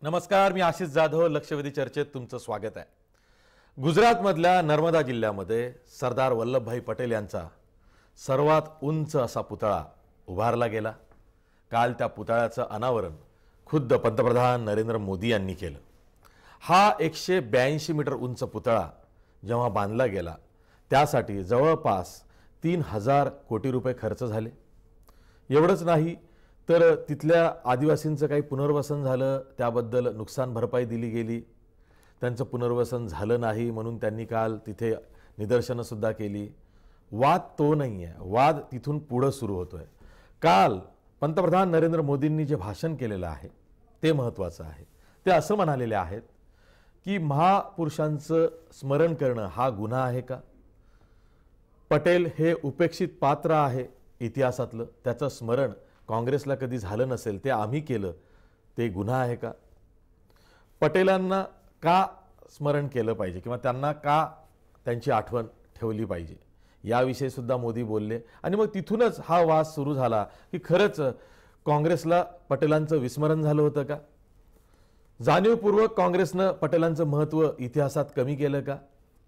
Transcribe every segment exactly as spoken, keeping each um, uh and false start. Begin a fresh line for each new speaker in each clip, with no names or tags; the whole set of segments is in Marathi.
नमस्कार, मी आशिष जाधव. लक्षवेधी चर्चेत तुमचं स्वागत आहे. गुजरातमधल्या नर्मदा जिल्ह्यामध्ये सरदार वल्लभभाई पटेल यांचा सर्वात उंच असा पुतळा उभारला गेला. काल त्या पुतळ्याचं अनावरण खुद्द पंतप्रधान नरेंद्र मोदी यांनी केलं. हा एकशे ब्याऐंशी मीटर उंच पुतळा जेव्हा बांधला गेला त्यासाठी जवळपास तीन हजार कोटी रुपये खर्च झाले. एवढंच नाही तर तिथल्या आदिवासींचं काही पुनर्वसन झालं, त्याबद्दल नुकसान भरपाई दिली गेली. त्यांचं पुनर्वसन झालं नाही म्हणून त्यांनी काल तिथे निदर्शनंसुद्धा केली. वाद तो नाही आहे, वाद तिथून पुढं सुरू होतो आहे. काल पंतप्रधान नरेंद्र मोदींनी जे भाषण केलेलं आहे ते महत्त्वाचं आहे. ते असं म्हणालेले आहेत की महापुरुषांचं स्मरण करणं हा गुन्हा आहे का? पटेल हे उपेक्षित पात्र आहे इतिहासातलं, त्याचं स्मरण काँग्रेसला कधी झालं नसेल, ते आम्ही केलं, ते गुन्हा आहे का? पटेलांना का स्मरण केलं पाहिजे किंवा त्यांना का त्यांची आठवण ठेवली पाहिजे याविषयी सुद्धा मोदी बोलले. आणि मग तिथूनच हा वाद सुरू झाला की खरंच काँग्रेसला पटेलांचं विस्मरण झालं होतं का? जाणीवपूर्वक काँग्रेसनं पटेलांचं महत्त्व इतिहासात कमी केलं का?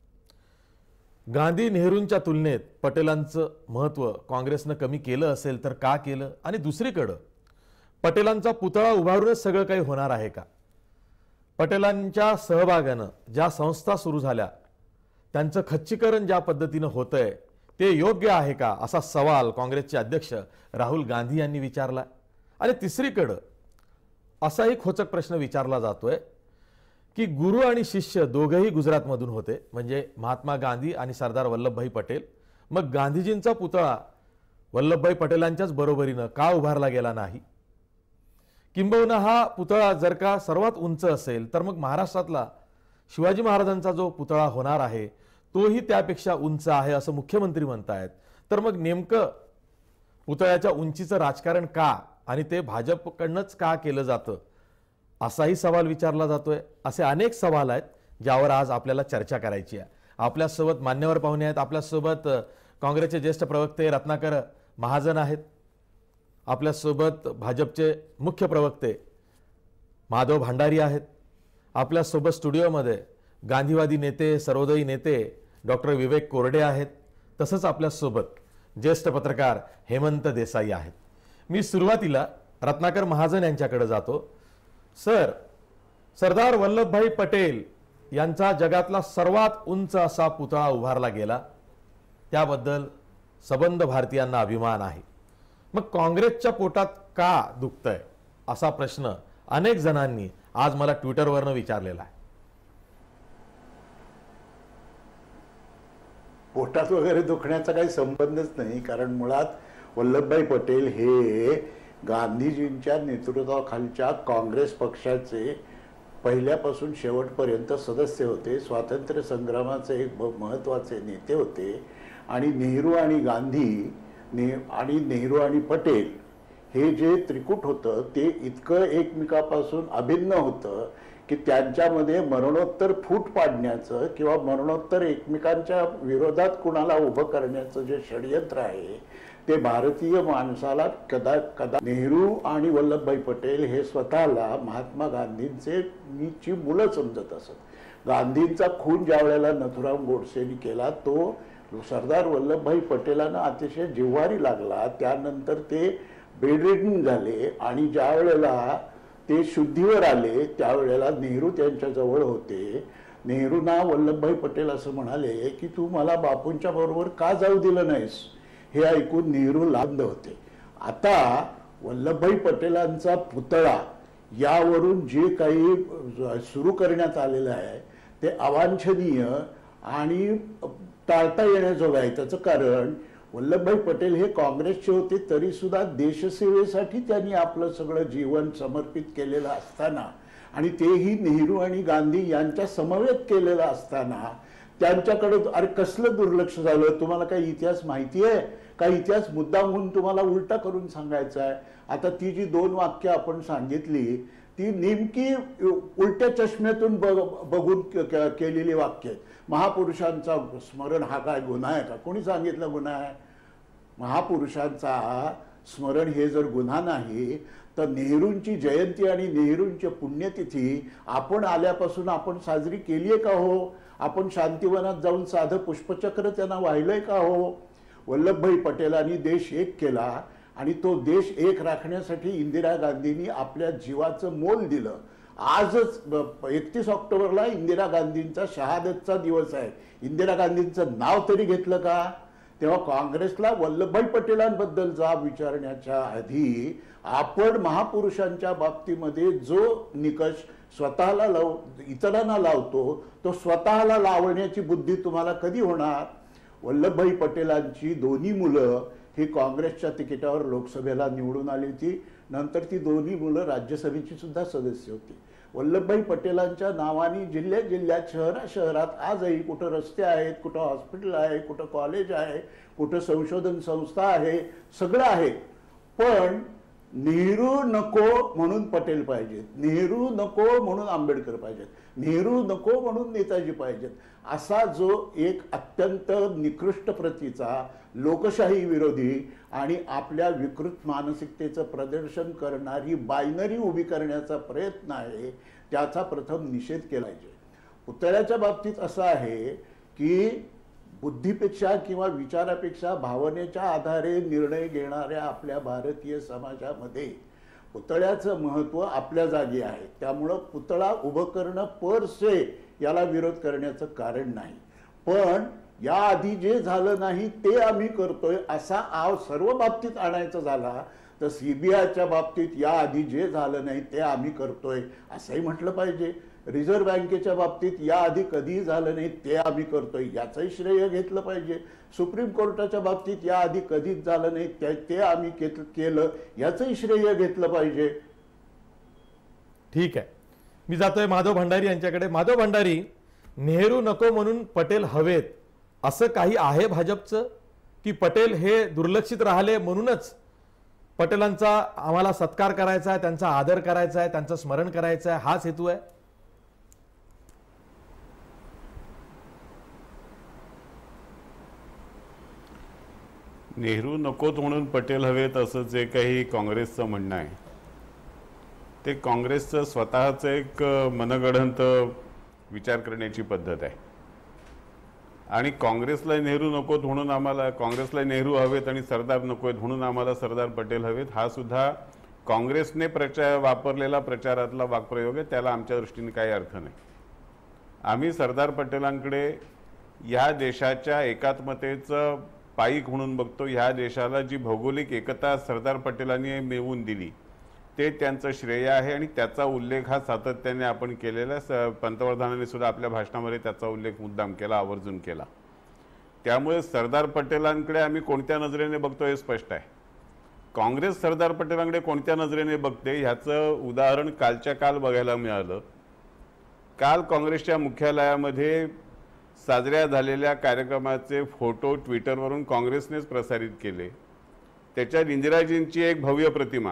गांधी नेहरूंच्या तुलनेत पटेलांचं महत्त्व काँग्रेसनं कमी केलं असेल तर का केलं? आणि दुसरीकडं पटेलांचा पुतळा उभारूनच सगळं काही होणार आहे का? पटेलांच्या सहभागानं ज्या संस्था सुरू झाल्या त्यांचं खच्चीकरण ज्या पद्धतीनं होतंय ते योग्य आहे का, असा सवाल काँग्रेसचे अध्यक्ष राहुल गांधी यांनी विचारला. आणि तिसरीकडं असाही खोचक प्रश्न विचारला जातोय की गुरु आणि शिष्य दोघंही गुजरातमधून होते, म्हणजे महात्मा गांधी आणि सरदार वल्लभभाई पटेल. मग गांधीजींचा पुतळा वल्लभभाई पटेलांच्याच बरोबरीनं का उभारला गेला नाही? किंबहुना हा पुतळा जर का सर्वात उंच असेल तर मग महाराष्ट्रातला शिवाजी महाराजांचा जो पुतळा होणार आहे तोही त्यापेक्षा उंच आहे असं मुख्यमंत्री म्हणतायत. तर मग नेमकं पुतळ्याच्या उंचीचं राजकारण का आणि ते भाजपकडनंच का केलं जातं असाही सवाल विचारला जातोय. असे अनेक सवाल आहेत ज्यावर आज आपल्याला चर्चा करायची आहे. आपल्यासोबत मान्यवर पाहुणे आहेत. आपल्यासोबत काँग्रेसचे ज्येष्ठ प्रवक्ते रत्नाकर महाजन आहेत. आपल्यासोबत भाजपचे मुख्य प्रवक्ते माधव भांडारी आहेत. आपल्यासोबत स्टुडिओमध्ये गांधीवादी नेते, सर्वोदयी नेते डॉक्टर विवेक कोरडे आहेत. तसंच आपल्यासोबत ज्येष्ठ पत्रकार हेमंत देसाई आहेत. मी सुरुवातीला रत्नाकर महाजन यांच्याकडे जातो. सर, सरदार वल्लभभाई पटेल यांचा जगातला सर्वात उंच असा पुतळा उभारला गेला, त्याबद्दल सबंध भारतीयांना अभिमान आहे. मग काँग्रेसच्या पोटात का दुखतंय असा प्रश्न अनेक जणांनी आज मला ट्विटरवरनं विचारलेला आहे.
पोटात वगैरे दुखण्याचा काही संबंधच नाही, कारण मुळात वल्लभभाई पटेल हे गांधीजींच्या नेतृत्वाखालच्या काँग्रेस पक्षाचे पहिल्यापासून शेवटपर्यंत सदस्य होते. स्वातंत्र्य संग्रामाचे एक महत्त्वाचे नेते होते. आणि नेहरू आणि गांधी ने आणि नेहरू आणि पटेल हे जे त्रिकूट होतं ते इतकं एकमेकापासून अभिन्न होतं की त्यांच्यामध्ये मरणोत्तर फूट पाडण्याचं किंवा मरणोत्तर एकमेकांच्या विरोधात कुणाला उभं करण्याचं जे षडयंत्र आहे ते भारतीय माणसाला कदा कदा नेहरू आणि वल्लभभाई पटेल हे स्वतःला महात्मा गांधींचे मीची मुलं समजत असत. गांधींचा खून ज्या वेळेला नथुराम गोडसेंनी केला तो सरदार वल्लभभाई पटेलांना अतिशय जिव्हारी लागला. त्यानंतर ते बेडरिडन झाले आणि ज्या वेळेला ते शुद्धीवर आले त्यावेळेला नेहरू त्यांच्याजवळ होते. नेहरूंना वल्लभभाई पटेल असं म्हणाले की तू मला बापूंच्या बरोबर का जाऊ दिलं नाहीस? हे ऐकून नेहरू लांब होते. आता वल्लभभाई पटेलांचा पुतळा यावरून जे काही सुरू करण्यात आलेलं आहे ते अवांछनीय आणि टाळता येण्याजोगं आहे. त्याचं कारण वल्लभभाई पटेल हे काँग्रेसचे होते तरी सुद्धा देशसेवेसाठी त्यांनी आपलं सगळं जीवन समर्पित केलेलं असताना आणि तेही नेहरू आणि गांधी यांच्या समवेत केलेलं असताना त्यांच्याकडे अरे कसलं दुर्लक्ष झालं? तुम्हाला काही इतिहास माहिती आहे का? इतिहास मुद्दाम म्हणून तुम्हाला उलटा करून सांगायचा आहे. आता ती जी दोन वाक्य आपण सांगितली ती नेमकी उलट्या चष्म्यातून बघ बघून केलेली वाक्य आहेत. महापुरुषांचा स्मरण हा काय गुन्हा आहे का? कोणी सांगितलं गुन्हा आहे? महापुरुषांचा स्मरण हे जर गुन्हा नाही तर नेहरूंची जयंती आणि नेहरूंची पुण्यतिथी आपण आल्यापासून आपण साजरी केली आहे का हो? आपण शांतिवनात जाऊन साधं पुष्पचक्र त्यांना वाहिलंय का हो? वल्लभभाई पटेलांनी देश एक केला आणि तो देश एक राखण्यासाठी इंदिरा गांधींनी आपल्या जीवाचं मोल दिलं. आजच एकतीस ऑक्टोबरला इंदिरा गांधींचा शहादतचा दिवस आहे. इंदिरा गांधींचं नाव तरी घेतलं का? तेव्हा काँग्रेसला वल्लभभाई पटेलांबद्दलचा विचारण्याच्या आधी आपण महापुरुषांच्या बाबतीमध्ये जो निकष स्वतःला लाव इतरांना लावतो तो स्वतःला लावण्याची बुद्धी तुम्हाला कधी होणार? वल्लभभाई पटेलांची दोन्ही मुलं ही काँग्रेसच्या तिकिटावर लोकसभेला निवडून आली होती. नंतर ती दोन्ही मुलं राज्यसभेची सुद्धा सदस्य होती. वल्लभभाई पटेलांच्या नावाने जिल्ह्यात जिल्ह्यात शहरा शहरात आजही कुठं रस्ते आहेत, कुठं हॉस्पिटल आहे, कुठं कॉलेज आहे, कुठं संशोधन संस्था आहे, सगळं आहे. पण नेहरू नको म्हणून पटेल पाहिजेत, नेहरू नको म्हणून आंबेडकर पाहिजेत, नेहरू नको म्हणून नेताजी पाहिजेत, असा जो एक अत्यंत निकृष्ट प्रतीचा लोकशाही विरोधी आणि आपल्या विकृत मानसिकतेचं प्रदर्शन करणारी बायनरी उभी करण्याचा प्रयत्न आहे, त्याचा प्रथम निषेध केला पाहिजे. पुतळ्याच्या बाबतीत असं आहे की बुद्धीपेक्षा किंवा विचारापेक्षा भावनेच्या आधारे निर्णय घेणाऱ्या आपल्या भारतीय समाजामध्ये पुतळ्याचं महत्त्व आपल्या जागी आहे. त्यामुळं पुतळा उभं करणं पर से याला विरोध करण्याचं कारण नाही. पण याआधी जे झालं नाही ते आम्ही करतोय असा आव सर्व बाबतीत आणायचा झाला तर सीबीआयच्या बाबतीत याआधी जे झालं नाही ते आम्ही करतोय असंही म्हटलं पाहिजे. रिझर्व्ह बँकेच्या बाबतीत याआधी कधीही झालं नाही ते आम्ही करतोय याचंही श्रेय घेतलं पाहिजे. सुप्रीम कोर्टाच्या बाबतीत याआधी कधीच झालं नाही ते आम्ही केलं याचंही श्रेय घेतलं पाहिजे.
ठीक आहे, मी जातोय माधव भंडारी यांच्याकडे. माधव भंडारी, नेहरू नको म्हणून पटेल हवेत असं काही आहे भाजपचं, की पटेल हे दुर्लक्षित राहिले म्हणूनच पटेलांचा आम्हाला सत्कार करायचा आहे, त्यांचा आदर करायचा आहे, त्यांचं स्मरण करायचं आहे, हाच हेतू आहे?
नेहरू नकोत म्हणून पटेल हवेत असं जे काही काँग्रेसचं म्हणणं आहे ते काँग्रेसचं स्वतःचं एक मनगढंत विचार करण्याची पद्धत आहे. आणि काँग्रेसला नेहरू नकोत म्हणून आम्हाला काँग्रेसला नेहरू हवेत आणि सरदार नकोत म्हणून आम्हाला सरदार पटेल हवेत हा सुद्धा काँग्रेसने प्रचार वापरलेला प्रचारातला वाक्प्रयोग आहे. त्याला आमच्या दृष्टीने काही अर्थ नाही. आम्ही सरदार पटेलांकडे या देशाच्या एकात्मतेचं पाईक म्हणून बघतो. ह्या देशाला जी भौगोलिक एकता सरदार पटेलांनी मिळवून दिली ते त्यांचं श्रेय आहे आणि त्याचा उल्लेख हा सातत्याने आपण केलेला. स पंतप्रधानांनी सुद्धा आपल्या भाषणामध्ये त्याचा उल्लेख मुद्दाम केला, आवर्जून केला. त्यामुळे सरदार पटेलांकडे आम्ही कोणत्या नजरेने बघतो हे स्पष्ट आहे. काँग्रेस सरदार पटेलांकडे कोणत्या नजरेने बघते ह्याचं उदाहरण कालच्या काल बघायला मिळालं. काल काँग्रेसच्या मुख्यालयामध्ये साजऱ्या झालेल्या कार्यक्रमाचे फोटो ट्विटरवरून काँग्रेसनेच प्रसारित केले. त्याच्यात इंदिराजींची एक भव्य प्रतिमा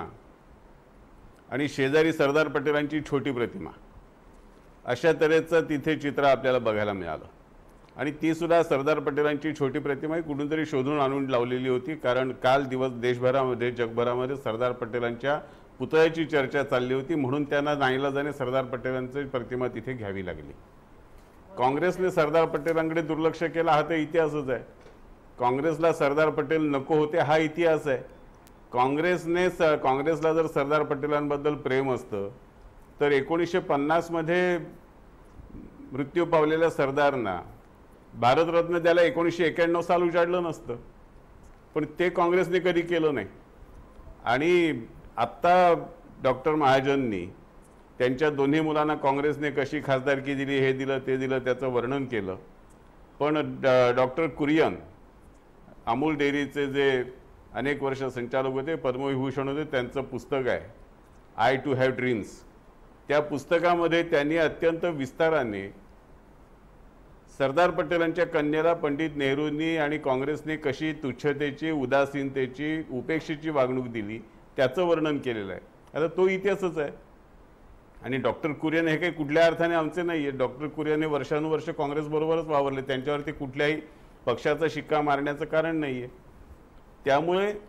आणि शेजारी सरदार पटेलांची छोटी प्रतिमा अशा तऱ्हेचं तिथे चित्र आपल्याला बघायला मिळालं. आणि ती सुद्धा सरदार पटेलांची छोटी प्रतिमा कुठून तरी शोधून आणून लावलेली होती. कारण काल दिवस देशभरामध्ये जगभरामध्ये सरदार पटेलांच्या पुतळ्याची चर्चा चालली होती म्हणून त्यांना नाईलाजाने सरदार पटेलांची प्रतिमा तिथे घ्यावी लागली. काँग्रेसने सरदार पटेलांकडे दुर्लक्ष केलं हा तर इतिहासच आहे. काँग्रेसला सरदार पटेल नको होते हा इतिहास आहे. काँग्रेसने स काँग्रेसला जर सरदार पटेलांबद्दल प्रेम असतं तर एकोणीसशे पन्नासमध्ये मृत्यू पावलेल्या सरदारना भारतरत्न द्यायला एकोणीसशे एक्याण्णव साल उजाडलं नसतं. पण ते काँग्रेसने कधी केलं नाही. आणि आत्ता डॉक्टर महाजननी त्यांच्या दोन्ही मुलांना काँग्रेसने कशी खासदारकी दिली, हे दिलं ते दिलं त्याचं वर्णन केलं. पण डॉक्टर कुरियन अमूल डेअरीचे जे अनेक वर्ष संचालक होते, पद्मविभूषण होते, त्यांचं पुस्तक आहे आय टू हॅव ड्रीम्स. त्या पुस्तकामध्ये त्यांनी अत्यंत विस्ताराने सरदार पटेलांच्या कन्येला पंडित नेहरूंनी आणि काँग्रेसने कशी तुच्छतेची, उदासीनतेची, उपेक्षेची वागणूक दिली त्याचं वर्णन केलेलं आहे. आता तो इतिहासच आहे. आणि डॉक्टर कुरियन हे काही कुठल्या अर्थाने आमचे नाही आहे. डॉक्टर कुरियनने वर्षानुवर्ष काँग्रेसबरोबरच वावरले. त्यांच्यावरती कुठल्याही पक्षाचा शिक्का मारण्याचं कारण नाही आहे. त्यामुळे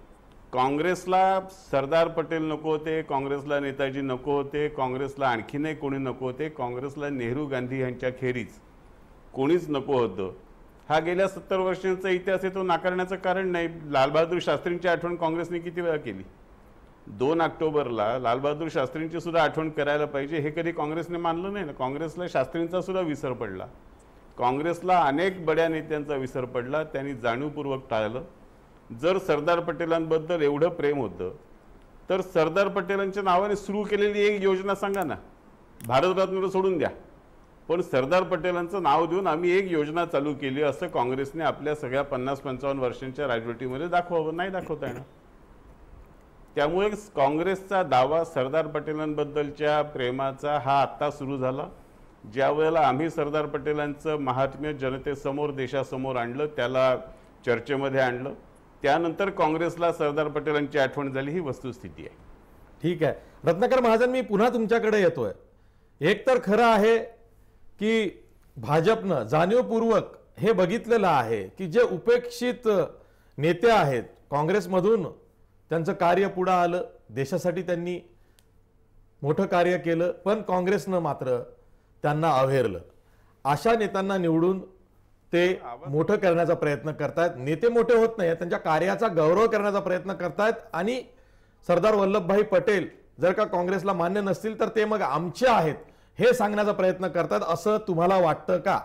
काँग्रेसला सरदार पटेल नको होते, काँग्रेसला नेताजी नको होते, काँग्रेसला आणखीनही कोणी नको होते, काँग्रेसला नेहरू गांधी यांच्या खेरीज कोणीच नको होतं. हा गेल्या सत्तर वर्षांचा इतिहास आहे, तो नाकारण्याचं कारण नाही. लालबहादूर शास्त्रींची आठवण काँग्रेसने किती वेळा केली? दोन ऑक्टोबरला लालबहादूर शास्त्रींची सुद्धा आठवण करायला पाहिजे हे कधी काँग्रेसने मानलं नाही ना. काँग्रेसला शास्त्रींचा सुद्धा विसर पडला, काँग्रेसला अनेक बड्या नेत्यांचा विसर पडला, त्यांनी जाणीवपूर्वक टाळलं. जर सरदार पटेलांबद्दल एवढं प्रेम होतं तर सरदार पटेलांच्या नावाने सुरू केलेली एक योजना सांगा ना. भारतरत्न सोडून द्या, पण सरदार पटेलांचं नाव देऊन आम्ही एक योजना चालू केली असं काँग्रेसने आपल्या सगळ्या पन्नास पंचावन्न वर्षांच्या राजवटीमध्ये दाखवावं. नाही दाखवता येणार. त्यामुळे काँग्रेसचा दावा सरदार पटेलांबद्दलच्या प्रेमाचा हा आत्ता सुरू झाला. ज्या वेळेला आम्ही सरदार पटेलांचं महात्म्य जनतेसमोर देशासमोर आणलं, त्याला चर्चेमध्ये आणलं, त्यानंतर काँग्रेसला सरदार पटेलांची आठवण झाली, ही वस्तुस्थिती आहे.
ठीक आहे रत्नाकर महाजन, मी पुन्हा तुमच्याकडे येतोय. एक तर खरं आहे की भाजपनं जाणीवपूर्वक हे बघितलेलं आहे की जे उपेक्षित नेते आहेत काँग्रेसमधून, त्यांचं कार्य पुढं आलं, देशासाठी त्यांनी मोठं कार्य केलं, पण काँग्रेसनं मात्र त्यांना अवहेरलं. अशा नेत्यांना निवडून ते मोठं करण्याचा प्रयत्न करतायत. नेते मोठे होत नाही, त्यांच्या कार्याचा गौरव करण्याचा प्रयत्न करतायत. आणि सरदार वल्लभभाई पटेल जर का काँग्रेसला मान्य नसतील तर ते मग आमचे आहेत हे सांगण्याचा प्रयत्न करतात, असं तुम्हाला वाटतं का?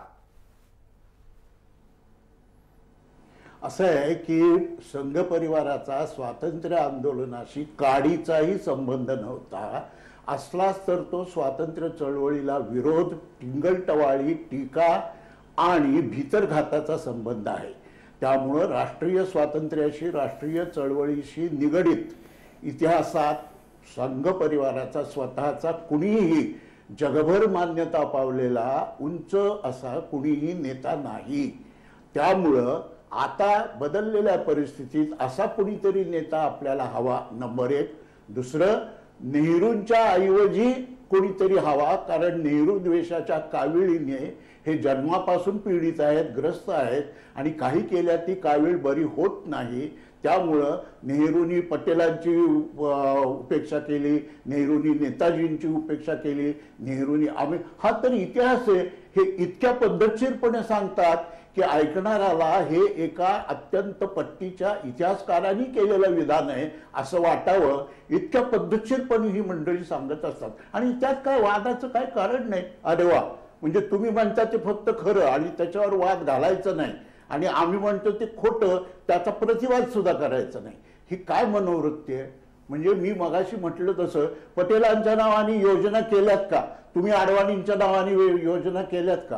असं आहे की संघ परिवाराचा स्वातंत्र्य आंदोलनाशी काडीचाही संबंध नव्हता. असलाच तर तो स्वातंत्र्य चळवळीला विरोध, टिंगलटवाळी, टीका आणि भीतरघाताचा संबंध आहे. त्यामुळं राष्ट्रीय स्वातंत्र्याशी, राष्ट्रीय चळवळीशी निगडीत इतिहासात संघ परिवाराचा स्वतःचा कुणीही जगभर मान्यता पावलेला उंच असा कुणीही नेता नाही. त्यामुळं आता बदललेल्या परिस्थितीत असा कुणीतरी नेता आपल्याला हवा, नंबर एक. दुसरं, नेहरूंच्या ऐवजी कोणीतरी हवा, कारण नेहरू द्वेषाच्या काविळीने हे जन्मापासून पीडित आहेत, ग्रस्त आहेत आणि काही केल्या ती कावीळ बरी होत नाही. त्यामुळं नेहरूंनी पटेलांची उपेक्षा केली, नेहरूंनी नेताजींची उपेक्षा केली, नेहरूंनी आम्ही, हा तर इतिहास आहे. हे इतक्या पद्धतशीरपणे सांगतात की ऐकणाऱ्याला हे एका अत्यंत पट्टीच्या इतिहासकारांनी केलेलं विधान आहे असं वाटावं. इतक्या पद्धतशीरपणे ही मंडळी सांगत असतात आणि त्यात काय वादाचं काय कारण नाही. अरे वा, म्हणजे तुम्ही म्हणता ते फक्त खरं आणि त्याच्यावर वाद घालायचं नाही, आणि आम्ही म्हणतो ते खोटं, त्याचा प्रतिवाद सुद्धा करायचा नाही. ही काय मनोवृत्ती आहे? म्हणजे मी मगाशी म्हटलं तसं पटेलांच्या नावाने योजना केल्यात का? तुम्ही अडवाणींच्या नावाने योजना केल्यात का?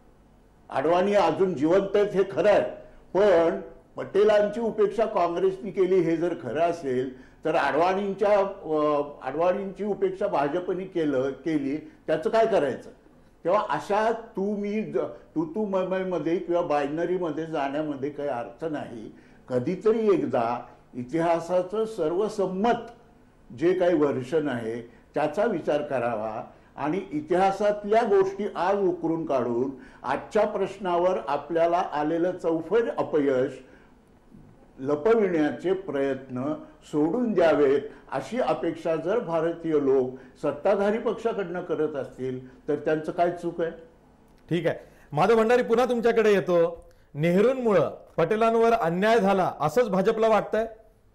अडवाणी अजून जिवंत आहेत हे खरं आहे, पण पटेलांची उपेक्षा काँग्रेसने केली हे जर खरं असेल तर अडवाणींच्या अडवाणींची उपेक्षा भाजपने केलं केली त्याचं काय करायचं? तेव्हा अशा तू मी तू तू मध्ये किंवा बायनरीमध्ये जाण्यामध्ये काही अर्थ नाही. कधीतरी एकदा इतिहासाचं सर्वसंमत जे काही वर्षन आहे त्याचा विचार करावा आणि इतिहासातल्या गोष्टी आज उकरून काढून आजच्या प्रश्नावर आपल्याला आलेलं चौफेर अपयश लपविण्याचे प्रयत्न सोडून द्यावेत, अशी अपेक्षा जर भारतीय लोक सत्ताधारी पक्षाकडनं करत असतील तर त्यांचं काय चूक आहे?
ठीक आहे माधव भंडारी, पुन्हा तुमच्याकडे येतो. नेहरूंमुळे पटेलांवर अन्याय झाला असंच भाजपला वाटतंय?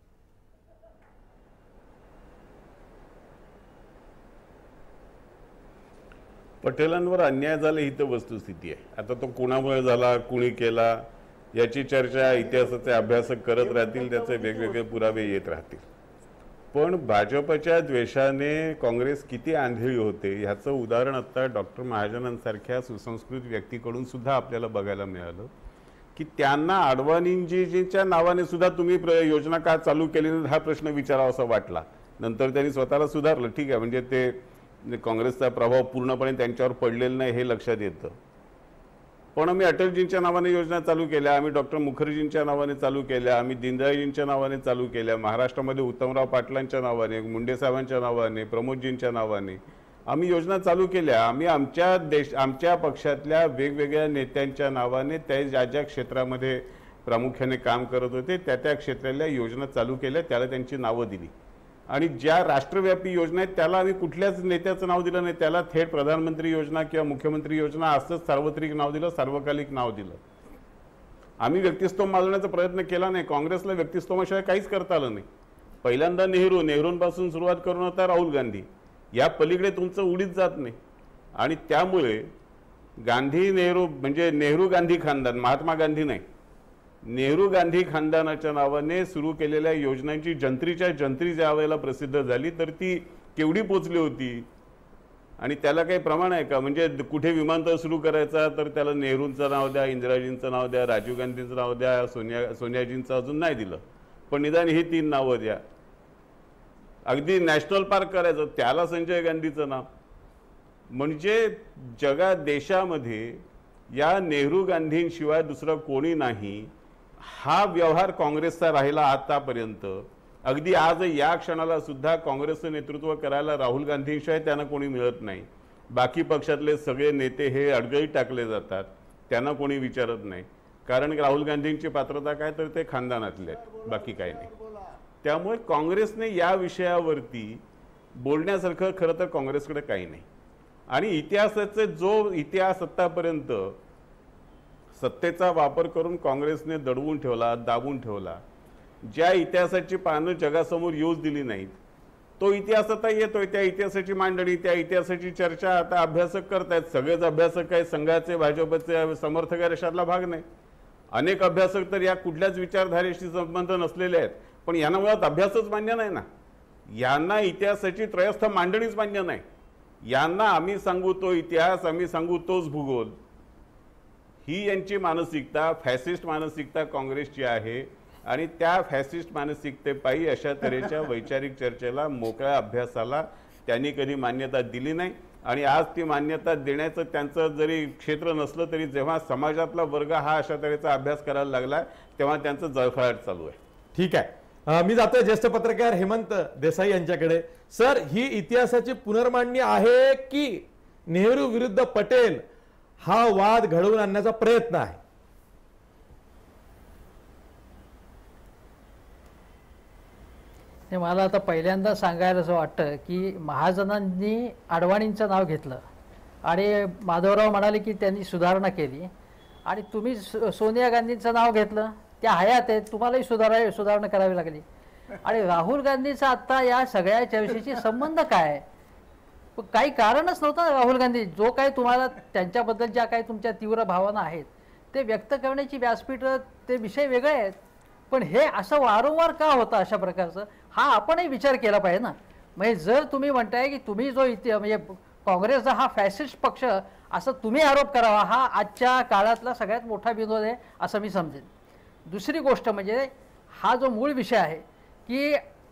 पटेलांवर अन्याय झाला ही तर वस्तुस्थिती आहे. आता तो कुणामुळे झाला, कुणी केला, याची चर्चा इतिहासाचे अभ्यासक करत राहतील, त्याचे वेगवेगळे पुरावे येत राहतील. पण भाजपच्या द्वेषाने काँग्रेस किती आंधळी होते ह्याचं उदाहरण आता डॉक्टर महाजनांसारख्या सुसंस्कृत व्यक्तीकडून सुद्धा आपल्याला बघायला मिळालं की त्यांना अडवाणींजीच्या नावाने सुद्धा तुम्ही योजना का चालू केली नाही हा प्रश्न विचारावासा वाटला. नंतर त्यांनी स्वतःला सुधारलं, ठीक आहे, म्हणजे ते काँग्रेसचा प्रभाव पूर्णपणे त्यांच्यावर पडलेला नाही हे लक्षात येतं. पण आम्ही अटलजींच्या नावाने योजना चालू केल्या, आम्ही डॉक्टर मुखर्जींच्या नावाने चालू केल्या, आम्ही दीनदयाळजींच्या नावाने चालू केल्या, महाराष्ट्रामध्ये उत्तमराव पाटलांच्या नावाने, मुंडे साहेबांच्या नावाने, प्रमोदजींच्या नावाने आम्ही योजना चालू केल्या. आम्ही आमच्या देश आमच्या पक्षातल्या वेगवेगळ्या नेत्यांच्या नावाने त्या ज्या ज्या क्षेत्रामध्ये प्रामुख्याने काम करत होते, त्या त्या क्षेत्रातल्या योजना चालू केल्या, त्याला त्यांची नावं दिली. आणि ज्या राष्ट्रव्यापी योजना आहेत त्याला आम्ही कुठल्याच नेत्याचं नाव दिलं नाही, त्याला थेट प्रधानमंत्री योजना किंवा मुख्यमंत्री योजना असंच सार्वत्रिक नाव दिलं, सार्वकालिक नाव दिलं. आम्ही व्यक्तिस्तव माजवण्याचा प्रयत्न केला नाही. काँग्रेसला व्यक्तिस्तवाशिवाय काहीच करता आलं नाही. पहिल्यांदा नेहरू, नेहरूंपासून सुरुवात करून आता राहुल गांधी, या पलीकडे तुमचं उडीच जात नाही. आणि त्यामुळे गांधी नेहरू म्हणजे नेहरू गांधी खानदान, महात्मा गांधी नाही, नेहरू गांधी खानदानाच्या नावाने सुरू केलेल्या योजनांची जंत्रीच्या जंत्री ज्या वेळेला प्रसिद्ध झाली तर ती केवढी पोचली होती. आणि त्याला काही प्रमाण आहे का? म्हणजे कुठे विमानतळ सुरू करायचा तर त्याला नेहरूंचं नाव द्या, इंदिराजींचं नाव द्या, राजीव गांधींचं नाव द्या, सोनिया सोनियाजींचं अजून नाही दिलं, पण निदान ही तीन नावं द्या. अगदी नॅशनल पार्क करायचं त्याला संजय गांधीचं नाव. म्हणजे जगात देशामध्ये या नेहरू गांधींशिवाय दुसरं कोणी नाही, हा व्यवहार काँग्रेसचा राहिला आतापर्यंत. अगदी आज या क्षणाला सुद्धा काँग्रेसचं नेतृत्व करायला राहुल गांधींशिवाय त्यांना कोणी मिळत नाही. बाकी पक्षातले सगळे नेते हे अडगळीत टाकले जातात, त्यांना कोणी विचारत नाही. कारण राहुल गांधींची पात्रता काय तर ते खानदानातले आहेत, बाकी काही नाही. त्यामुळे काँग्रेसने या विषयावरती बोलण्यासारखं खरं तर काँग्रेसकडे काही नाही. आणि इतिहासाचे जो इतिहास आत्तापर्यंत सत्तेचा वापर करून काँग्रेसने दडवून ठेवला, दाबून ठेवला, ज्या इतिहासाची पानं जगासमोर येऊच दिली नाहीत, तो इतिहास आता येतोय. त्या इतिहासाची मांडणी, त्या इतिहासाची चर्चा आता अभ्यासक करतायत. सगळेच अभ्यासक आहेत, संघाचे भाजपचे समर्थक आहेत अशातला भाग नाही. अनेक अभ्यासक तर या कुठल्याच विचारधारेशी संबंध नसलेले आहेत, पण यांना मुळात अभ्यासच मान्य नाही ना. यांना इतिहासाची त्रयस्थ मांडणीच मान्य नाही. यांना आम्ही सांगू तो इतिहास, आम्ही सांगू तोच भूगोल, ही यांची मानसिकता, फॅसिस्ट मानसिकता काँग्रेसची आहे. आणि त्या फॅसिस्ट मानसिकतेपायी अशा तऱ्हेच्या वैचारिक चर्चेला, मोकळ्या अभ्यासाला त्यांनी कधी मान्यता दिली नाही. आणि आज ती मान्यता देण्याचं त्यांचं जरी क्षेत्र नसलं तरी जेव्हा समाजातला वर्ग हा अशा तऱ्हेचा अभ्यास करायला लागला तेव्हा त्यांचं जळफळाट चालू आहे.
ठीक आहे, मी जातोय ज्येष्ठ पत्रकार हेमंत देसाई यांच्याकडे. सर, ही इतिहासाची पुनर्मांडणी आहे की नेहरू विरुद्ध पटेल हा वाद घडवून आणण्याचा प्रयत्न आहे?
मला आता पहिल्यांदा सांगायला असं वाटतं की महाजनांनी अडवाणींचं नाव घेतलं आणि माधवराव म्हणाले की त्यांनी सुधारणा केली, आणि तुम्ही सोनिया गांधींचं नाव घेतलं, त्या हयात आहेत, तुम्हालाही सुधारा सुधारणा करावी लागली. आणि राहुल गांधीचा आता या सगळ्या चर्चेशी संबंध काय आहे? काही कारणच नव्हतं. राहुल गांधी, जो काही तुम्हाला त्यांच्याबद्दल ज्या काही तुमच्या तीव्र भावना आहेत ते व्यक्त करण्याची व्यासपीठ, ते विषय वेगळे आहेत. पण हे असं वारंवार का होतं अशा प्रकारचं, हा आपणही विचार केला पाहिजे ना. म्हणजे जर तुम्ही म्हणताय की तुम्ही जो इथे म्हणजे काँग्रेसचा हा फॅसिस्ट पक्ष असं तुम्ही आरोप करावा, हा आजच्या काळातला सगळ्यात मोठा विनोद आहे असं मी समजेन. दुसरी गोष्ट म्हणजे हा जो मूळ विषय आहे की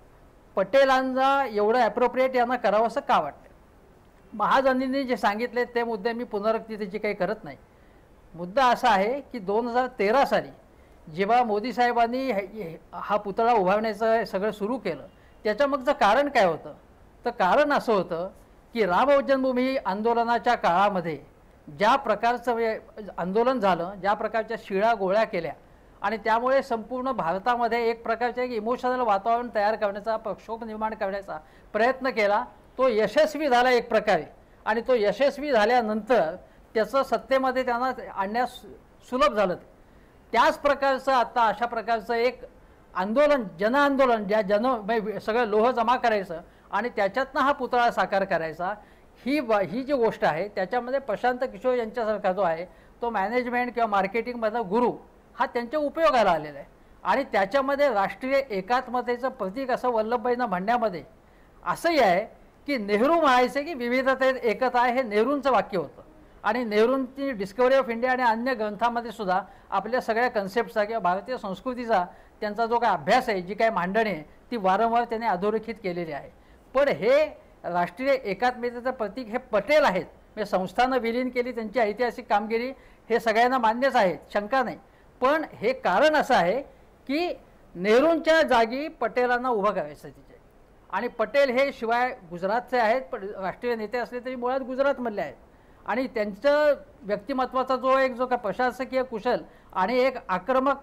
पटेलांना एवढं ॲप्रोप्रिएट यांना करावं असं का वाटतं. महाजनींनी जे सांगितले ते मुद्दे मी पुनरुक्ती त्याची काही करत नाही. मुद्दा असा आहे की दोन हजार तेरा साली जेव्हा मोदी साहेबांनी हा पुतळा उभारण्याचं सगळं सुरू केलं, त्याच्यामागचं कारण काय होतं? तर कारण असं होतं की राम जन्मभूमी आंदोलनाच्या काळामध्ये ज्या प्रकारचं आंदोलन झालं, ज्या प्रकारच्या शिळा गोळ्या केल्या, आणि त्यामुळे संपूर्ण भारतामध्ये एक प्रकारचे एक इमोशनल वातावरण तयार करण्याचा, प्रक्षोभ निर्माण करण्याचा प्रयत्न केला. तो यशस्वी झाला एक प्रकारे, आणि तो यशस्वी झाल्यानंतर त्याचं सत्तेमध्ये त्यांना आणण्यास सुलभ झालं. त्याच प्रकारचं आता अशा प्रकारचं एक आंदोलन, जनआंदोलन, ज्या जन सगळं लोह जमा करायचं आणि त्याच्यातनं हा पुतळा साकार करायचा, ही ही जी गोष्ट आहे त्याच्यामध्ये प्रशांत किशोर यांच्यासारखा जो आहे तो मॅनेजमेंट किंवा मार्केटिंगमधला गुरु हा त्यांच्या उपयोगाला आलेला आहे. आणि त्याच्यामध्ये राष्ट्रीय एकात्मतेचं प्रतीक असं वल्लभभाईंना म्हणण्यामध्ये असंही आहे की नेहरू म्हणायचे की विविधतेत एकता आहे, हे नेहरूंचं वाक्य होतं. आणि नेहरूंची डिस्कवरी ऑफ इंडिया आणि अन्य ग्रंथामध्ये सुद्धा आपल्या सगळ्या कन्सेप्टचा किंवा भारतीय संस्कृतीचा त्यांचा जो काय अभ्यास आहे, जी काय मांडणी आहे, ती वारंवार त्यांनी अधोरेखित केलेली आहे. पण हे राष्ट्रीय एकात्मतेचं प्रतीक हे पटेल आहेत. म्हणजे संस्थानं विलीन केली, त्यांची ऐतिहासिक कामगिरी हे सगळ्यांना मान्यच आहे, शंका नाही. पण हे कारण असं आहे की नेहरूंच्या जागी पटेलांना उभं करायचं तिथे. आणि पटेल हे शिवाय गुजरातचे आहेत, पण राष्ट्रीय नेते असले तरी मुळात गुजरातमधले आहेत. आणि त्यांचं व्यक्तिमत्वाचा जो एक जो का प्रशासकीय कुशल आणि एक आक्रमक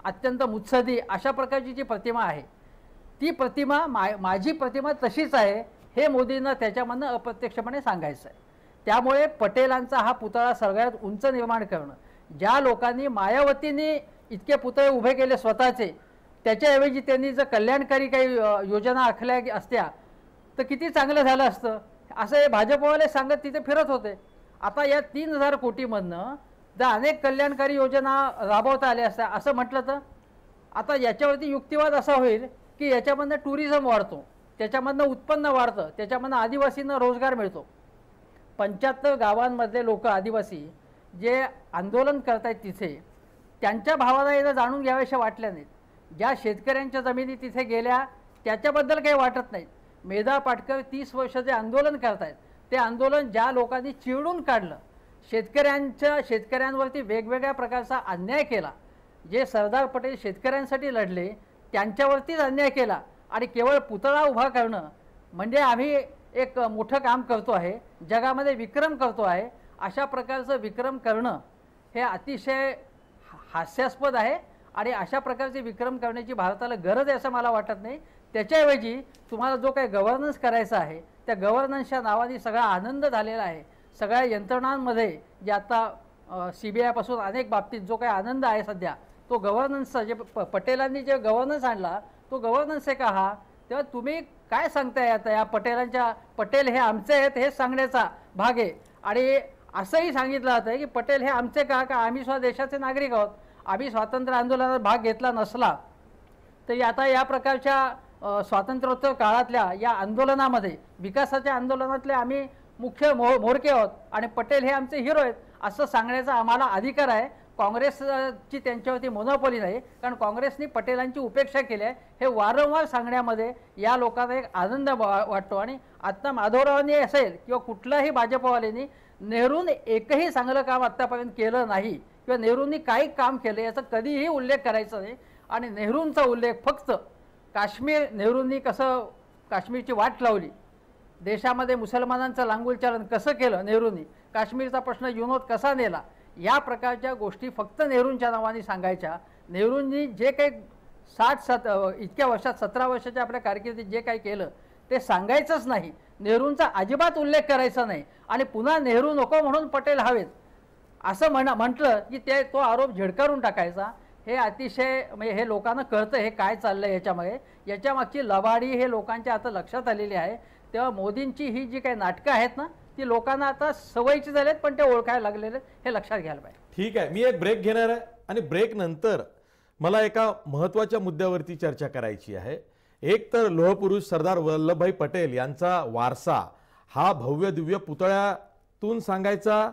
अत्यंत मुत्सदी अशा प्रकारची जी प्रतिमा आहे ती प्रतिमा मा माझी प्रतिमा तशीच आहे हे मोदींना त्याच्यामधनं अप्रत्यक्षपणे सांगायचं आहे. त्यामुळे पटेलांचा हा पुतळा सगळ्यात उंच निर्माण करणं, ज्या लोकांनी मायावतींनी इतके पुतळे उभे केले स्वतःचे, त्याच्याऐवजी त्यांनी जर कल्याणकारी काही योजना आखल्या असत्या तर किती चांगलं झालं असतं असं हे भाजपवाले सांगत तिथे फिरत होते. आता या तीन हजार कोटीमधनं जर अनेक कल्याणकारी योजना राबवता आल्या असत्या असं म्हटलं तर आता याच्यावरती युक्तिवाद असा होईल की याच्यामधनं टुरिझम वाढतो, त्याच्यामधनं उत्पन्न वाढतं, त्याच्यामधनं आदिवासींना रोजगार मिळतो. पंच्याहत्तर गावांमधले लोक आदिवासी जे आंदोलन करत आहेत तिथे त्यांच्या भावाला याला जाणून घ्याव्याशा वाटल्या नाहीत. ज्या शेतकऱ्यांच्या जमिनी तिथे गेल्या त्याच्याबद्दल काही वाटत नाहीत. मेधा पाटकर तीस वर्ष जे आंदोलन करत आहेत ते आंदोलन ज्या लोकांनी चिरडून काढलं, शेतकऱ्यांच्या शेतकऱ्यांवरती वेगवेगळ्या प्रकारचा अन्याय केला, जे सरदार पटेल शेतकऱ्यांसाठी लढले त्यांच्यावरतीच अन्याय केला आणि केवळ पुतळा उभा करणं म्हणजे आम्ही एक मोठं काम करतो आहे, जगामध्ये विक्रम करतो आहे, अशा प्रकारचं विक्रम करणं हे अतिशय हास्यास्पद आहे आणि अशा प्रकारचे विक्रम करण्याची भारताला गरज आहे असं मला वाटत नाही. त्याच्याऐवजी तुम्हाला जो काही गव्हर्नन्स करायचा आहे त्या गव्हर्नन्सच्या नावाने सगळा आनंद झालेला आहे. सगळ्या यंत्रणांमध्ये जे आता सी बी आयपासून अनेक बाबतीत जो काही आनंद आहे सध्या तो गव्हर्नन्सचा, जे प पटेलांनी जे गव्हर्नन्स आणला तो गव्हर्नन्स आहे का हा? तेव्हा तुम्ही काय सांगताय आता या पटेलांच्या, पटेल हे आमचे आहेत हे सांगण्याचा भाग आहे. आणि असंही सांगितलं जातं की पटेल हे आमचे का का आम्ही स्वतः देशाचे नागरिक आहोत, आम्ही स्वातंत्र्य आंदोलनात भाग घेतला नसला तरी आता या प्रकारच्या स्वातंत्र्योत्तर काळातल्या या आंदोलनामध्ये विकासाच्या आंदोलनातले आम्ही मुख्य मो मोरके आहोत आणि पटेल हे आमचे हिरो आहेत असं सांगण्याचा आम्हाला अधिकार आहे. काँग्रेसची त्यांच्यावरती मोनोपॉली नाही, कारण काँग्रेसने पटेलांची उपेक्षा केली आहे हे वारंवार सांगण्यामध्ये या लोकांना एक आनंद वा वाटतो. आणि आत्ता माधवरावांनी असेल किंवा कुठल्याही भाजपवाल्यांनी नेहरूंनी एकही चांगलं काम आत्तापर्यंत केलं नाही किंवा नेहरूंनी काही काम केलं याचा कधीही उल्लेख करायचा नाही. आणि नेहरूंचा उल्लेख फक्त काश्मीर, नेहरूंनी कसं काश्मीरची वाट लावली, देशामध्ये मुसलमानांचं लांगुलचालन कसं केलं नेहरूंनी, काश्मीरचा प्रश्न युनोत कसा नेला, या प्रकारच्या गोष्टी फक्त नेहरूंच्या नावाने सांगायच्या. नेहरूंनी जे काही साठ सत इतक्या वर्षात सतरा वर्षाच्या आपल्या कारकिर्दीत जे काही केलं ते सांगायचंच नाही, नेहरूंचा अजिबात उल्लेख करायचा नाही. आणि पुन्हा नेहरू नको म्हणून पटेल हवेत असं म्हण म्हटलं की ते तो आरोप झिडकारून टाकायचा. हे अतिशय म्हणजे हे लोकांना कळतं हे काय चाललं आहे याच्यामध्ये, याच्यामागची लवाडी हे लोकांच्या आता लक्षात आलेली आहे. तेव्हा मोदींची ही जी काही नाटकं आहेत ना ती लोकांना आता सवयीची झालेत पण ते ओळखायला लागलेले हे लक्षात घ्यायला पाहिजे.
ठीक आहे, मी एक ब्रेक घेणार आहे आणि ब्रेक नंतर मला एका महत्त्वाच्या मुद्द्यावरती चर्चा करायची आहे. एक तर लोहपुरुष सरदार वल्लभभाई पटेल यांचा वारसा हा भव्य दिव्य पुतळ्यातून सांगायचा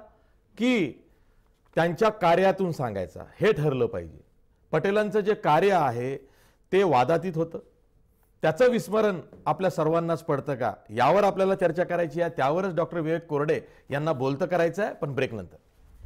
की त्यांच्या कार्यातून सांगायचा हे ठरलं पाहिजे. पटेलांचं जे कार्य आहे ते वादातीत होतं, त्याचं विस्मरण आपल्या सर्वांनाच पडतं का, यावर आपल्याला चर्चा करायची आहे. त्यावरच डॉक्टर विवेक कोरडे यांना बोलतं करायचं आहे, पण ब्रेक नंतर.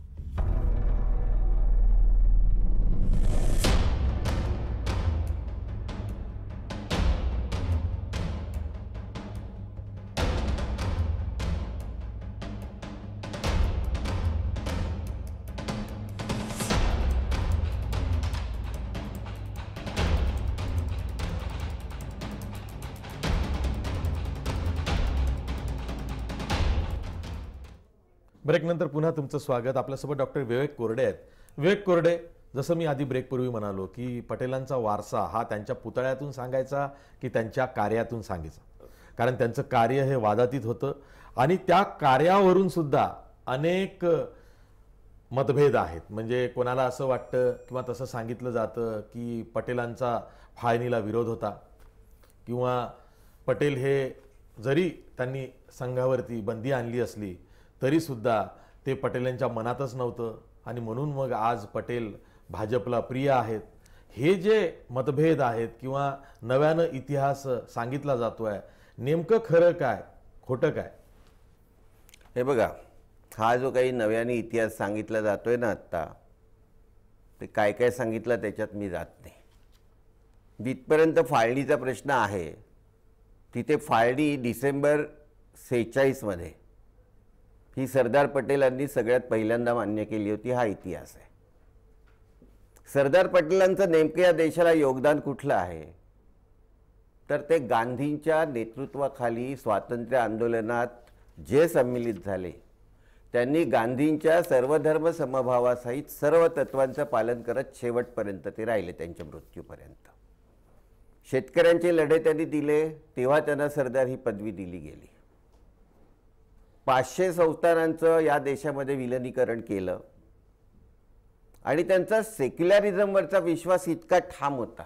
ब्रेक नंतर पुन्हा तुमचं स्वागत. आपल्यासोबत डॉक्टर विवेक कोरडे आहेत. विवेक कोरडे, जसं मी आधी ब्रेकपूर्वी म्हणालो की पटेलांचा वारसा हा त्यांच्या पुतळ्यातून सांगायचा की त्यांच्या कार्यातून सांगायचा, कारण त्यांचं कार्य हे वादातीत होतं आणि त्या कार्यावरून सुद्धा अनेक मतभेद आहेत. म्हणजे कोणाला असं वाटतं किंवा तसं सांगितलं जातं की पटेलांचा फाळणीला विरोध होता किंवा पटेल हे जरी त्यांनी संघावरती बंदी आणली असली तरी सुद्धा ते पटेलांच्या मनातच नव्हतं आणि म्हणून मग आज पटेल भाजपला प्रिय आहेत. हे जे मतभेद आहेत किंवा नव्यानं इतिहास सांगितला जातो आहे, नेमकं खरं काय खोटं काय?
हे बघा, हा जो काही नव्याने इतिहास सांगितला जातोय ना आत्ता, ते काय काय सांगितलं त्याच्यात मी जात नाही. जिथपर्यंत फाळणीचा प्रश्न आहे तिथे फाळणी डिसेंबर सेहेचाळीसमध्ये ही सरदार पटेलांनी सगळ्यात पहिल्यांदा मान्य केली होती, हा इतिहास आहे. सरदार पटेलांचं नेमकं या देशाला योगदान कुठलं आहे, तर ते गांधींच्या नेतृत्वाखाली स्वातंत्र्य आंदोलनात जे सम्मिलित झाले त्यांनी गांधींच्या सर्वधर्म समभावासहित सर्व तत्वांचं पालन करत शेवटपर्यंत ते राहिले, त्यांच्या मृत्यूपर्यंत. शेतकऱ्यांचे लढे त्यांनी दिले, तेव्हा त्यांना सरदार ही पदवी दिली गेली. पाचशे संस्थानांचं या देशामध्ये विलिनीकरण केलं आणि त्यांचा सेक्युलरिझमवरचा विश्वास इतका ठाम होता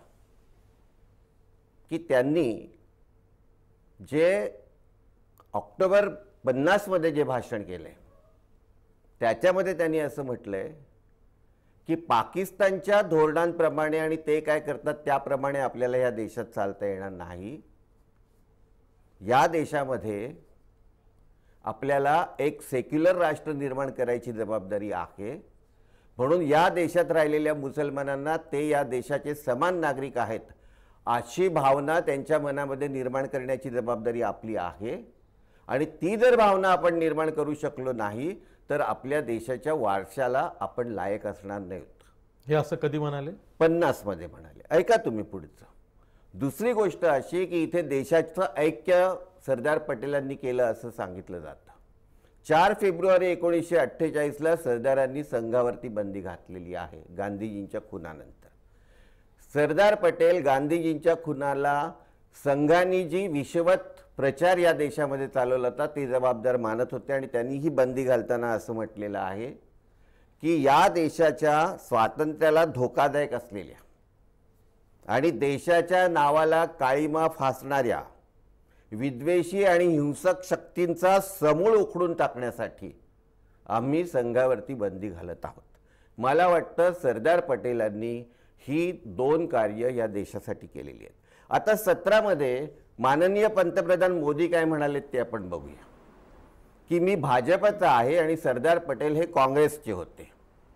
की त्यांनी जे ऑक्टोबर पन्नासमध्ये जे भाषण केले त्याच्यामध्ये त्यांनी असं म्हटलंय की पाकिस्तानच्या धोरणांप्रमाणे आणि ते काय करतात त्याप्रमाणे आपल्याला या देशात चालता येणार नाही. या देशामध्ये आपल्याला एक सेक्युलर राष्ट्र निर्माण करायची जबाबदारी आहे, म्हणून या देशात राहिलेल्या मुसलमानांना ते या देशाचे समान नागरिक आहेत अशी भावना त्यांच्या मनामध्ये निर्माण करण्याची जबाबदारी आपली आहे. आणि ती जर भावना आपण निर्माण करू शकलो नाही तर आपल्या देशाच्या वारशाला आपण लायक असणार नाहीत.
हे असं कधी म्हणाले?
पन्नास मध्ये म्हणाले. ऐका तुम्ही पुढचं. दुसरी गोष्ट अशी की इथे देशाचं ऐक्य सरदार पटेलांनी केलं असं सांगितलं जातं. चार फेब्रुवारी एकोणीसशे अठ्ठेचाळीसला सरदारांनी संघावरती बंदी घातलेली आहे गांधीजींच्या खुनानंतर. सरदार पटेल गांधीजींच्या खुनाला संघाने जी विषवत प्रचार या देशामध्ये चालवला होता ते जबाबदार मानत होते आणि त्यांनी ही बंदी घालताना असं म्हटलेलं आहे की या देशाच्या स्वातंत्र्याला धोकादायक असलेल्या आणि देशाच्या नावाला काळीमा फासणाऱ्या विद्वेषी आणि हिंसक शक्तींचा समूळ उखडून टाकण्यासाठी आम्ही संघावरती बंदी घालत आहोत. मला वाटतं सरदार पटेलांनी ही दोन कार्य या देशासाठी केलेली आहेत. आता सतरामध्ये माननीय पंतप्रधान मोदी काय म्हणाले ते आपण बघूया की मी भाजपचा आहे आणि सरदार पटेल हे काँग्रेसचे होते,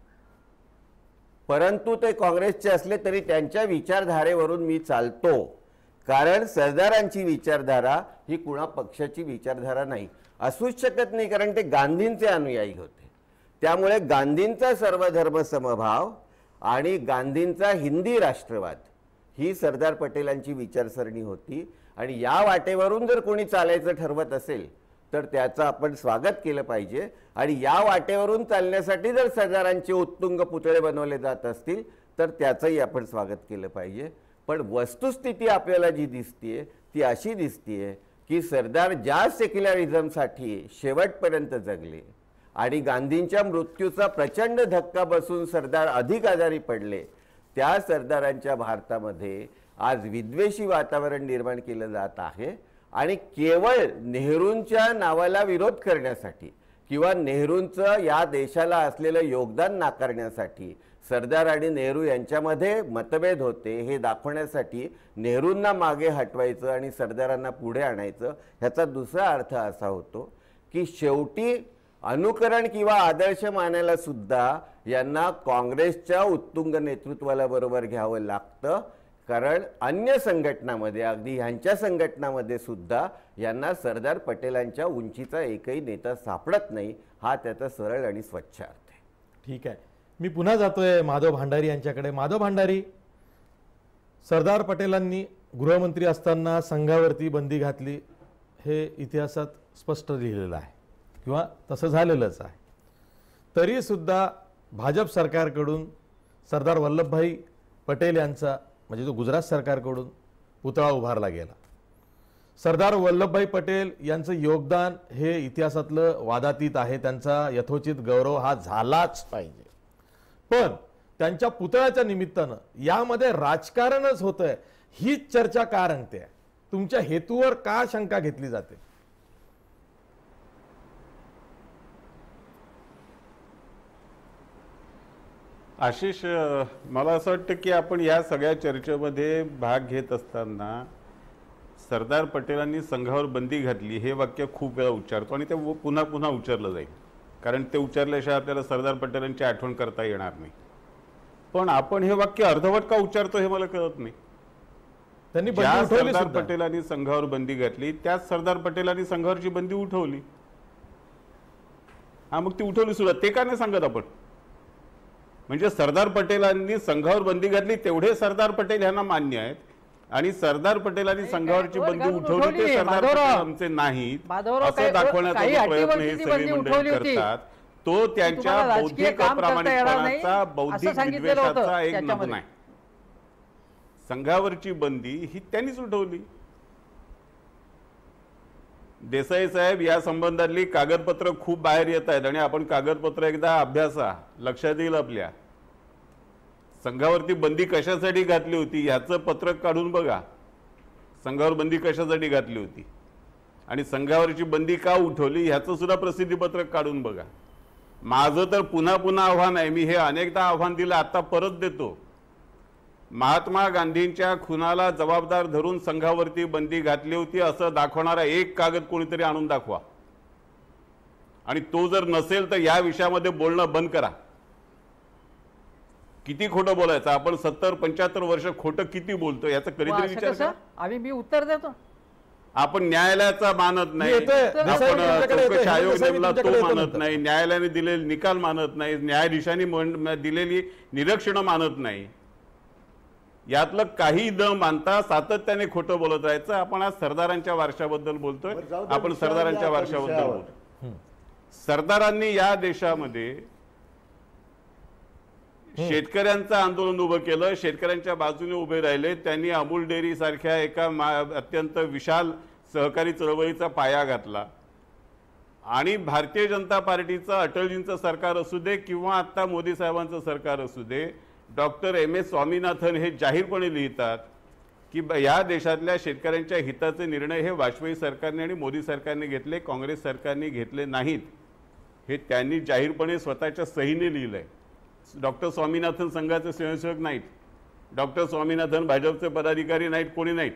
परंतु ते काँग्रेसचे असले तरी त्यांच्या विचारधारेवरून मी चालतो, कारण सरदारांची विचारधारा ही कुणा पक्षाची विचारधारा नाही, असूच शकत नाही, कारण ते गांधींचे अनुयायी होते. त्यामुळे गांधींचा सर्वधर्म समभाव आणि गांधींचा हिंदी राष्ट्रवाद ही सरदार पटेलांची विचारसरणी होती. आणि या वाटेवरून जर कोणी चालायचं ठरवत असेल तर त्याचं आपण स्वागत केलं पाहिजे. आणि या वाटेवरून चालण्यासाठी जर सरदारांचे उत्तुंग पुतळे बनवले जात असतील तर त्याचंही आपण स्वागत केलं पाहिजे. पण वस्तुस्थिती आपल्याला जी दिसतीये ती अशी दिसतीये की सरदार ज्या सेक्युलरिझमसाठी शेवटपर्यंत जगले आणि गांधींच्या मृत्यूचा प्रचंड धक्का बसून सरदार अधिक आजारी पडले, त्या सरदारांच्या भारतामध्ये आज विद्वेषी वातावरण निर्माण केलं जात आहे. आणि केवळ नेहरूंच्या नावाला विरोध करण्यासाठी किंवा नेहरूंचं या देशाला असलेलं योगदान नाकारण्यासाठी सरदार आणि नेहरू यांच्यामध्ये मतभेद होते हे दाखवण्यासाठी नेहरूंना मागे हटवायचं आणि सरदारांना पुढे आणायचं. ह्याचा दुसरा अर्थ असा होतो की शेवटी अनुकरण किंवा आदर्श मानायला सुद्धा यांना काँग्रेसच्या उत्तुंग नेतृत्वाला बरोबर घ्यावं लागतं, कारण अन्य संघटनामध्ये अगदी ह्यांच्या संघटनामध्ये सुद्धा यांना सरदार पटेलांच्या उंचीचा एकही नेता सापडत नाही. हा त्याचा सरळ आणि स्वच्छ अर्थ आहे.
ठीक आहे, मी पुन्हा जातोय माधव भांडारी यांच्याकडे. माधव भांडारी, सरदार पटेलांनी गृहमंत्री असताना संघावरती बंदी घातली हे इतिहासात स्पष्ट लिहिलेलं आहे किंवा तसं झालेलंच आहे. तरी सुद्धा भाजप सरकारकडून सरदार वल्लभभाई पटेल यांचा म्हणजे जो गुजरात सरकारकडून पुतळा उभारला गेला. सरदार वल्लभभाई पटेल यांचं योगदान हे इतिहासातलं वादातीत आहे, त्यांचा यथोचित गौरव हा झालाच पाहिजे. पण त्यांच्या पुतळ्याच्या निमित्तानं यामध्ये राजकारणच होतंय हीच चर्चा का रंगते? तुमच्या हेतूवर का शंका घेतली जाते?
आशिष, मला असं वाटतं की आपण या सगळ्या चर्चेमध्ये भाग घेत असताना सरदार पटेलांनी संघावर बंदी घातली हे वाक्य खूप वेळा उच्चारतो आणि ते पुन्हा पुन्हा उच्चारलं जाईल, कारण ते उच्चारल्याशिवाय आपल्याला सरदार पटेलांची आठवण करता येणार नाही. पण आपण हे वाक्य अर्धवट का उच्चारतो हे मला कळत नाही.
त्यांनी
ज्या
बंदी उठवली
सरदार
सुद्धा.
पटेलांनी संघावर बंदी घातली त्याच सरदार पटेलांनी संघावरची बंदी उठवली. हा, मग ती उठवली सुद्धा, ते का नाही सांगत आपण? म्हणजे सरदार पटेलांनी संघावर बंदी घातली तेवढे सरदार पटेल यांना मान्य आहेत आणि सरदार पटेलांनी संघावरची बंदी उठवली ते सरदार पटेल आमचे नाहीत असं दाखवण्याचा जो प्रयत्न हे सगळी मंडळी करतात तो त्यांच्या बौद्धिक अप्रामाणिकपणाचा बौद्धिक विद्वेषाचा एक नमुना आहे. संघावरची बंदी ही त्यांनीच उठवली. देसाई साहेब या संबंधातली कागदपत्र खूप बाहेर येत आहेत आणि आपण कागदपत्र एकदा अभ्यासा, लक्षात येईल आपल्या. संघावरती बंदी कशासाठी घातली होती ह्याचं पत्रक काढून बघा. संघावर बंदी कशासाठी घातली होती आणि संघावरची बंदी का उठवली ह्याचं सुद्धा प्रसिद्धी पत्रक काढून बघा. माझं तर पुन्हा पुन्हा आव्हान आहे, मी हे अनेकदा आव्हान दिलं, आता परत देतो. महात्मा गांधींच्या खुनाला जबाबदार धरून संघावरती बंदी घातली होती असं दाखवणारा एक कागद कोणीतरी आणून दाखवा आणि तो जर नसेल तर या विषयामध्ये बोलणं बंद करा. किती खोटं बोलायचं आपण, सत्तर पंच्याहत्तर वर्ष खोटं किती बोलतो याचा कधीतरी विचार करा.
आम्ही मी उत्तर देतो.
आपण न्यायालयाचा मानत नाही, आपण चौकशी आयोग नेमला तो मानत नाही, न्यायालयाने दिलेले निकाल मानत नाही, न्यायाधीशांनी दिलेली निरीक्षणं मानत नाही. यातलं काही न मानता सातत्याने खोटं बोलत राहायचं. आपण आज सरदारांच्या वारशाबद्दल बोलतोय, आपण सरदारांच्या वारशाबद्दल बोलतोय. सरदारांनी या देशामध्ये शेतकऱ्यांचं आंदोलन उभं केलं, शेतकऱ्यांच्या बाजूने उभे राहिले. त्यांनी अमूल डेअरी सारख्या एका अत्यंत विशाल सहकारी चळवळीचा पाया घातला आणि भारतीय जनता पार्टीचं अटलजींचं सरकार असू दे किंवा आता मोदी साहेबांचं सरकार असू दे, डॉक्टर एम एस स्वामीनाथन हे जाहीरपणे लिहितात की या देशातल्या शेतकऱ्यांच्या हिताचे निर्णय हे वाजपेयी सरकारने आणि मोदी सरकारने घेतले, काँग्रेस सरकारने घेतले नाहीत. हे त्यांनी जाहीरपणे स्वतःच्या सहीने लिहिलंय. डॉक्टर स्वामीनाथन संघाचे स्वयंसेवक नाहीत, डॉक्टर स्वामीनाथन भाजपचे पदाधिकारी नाहीत, कोणी नाहीत,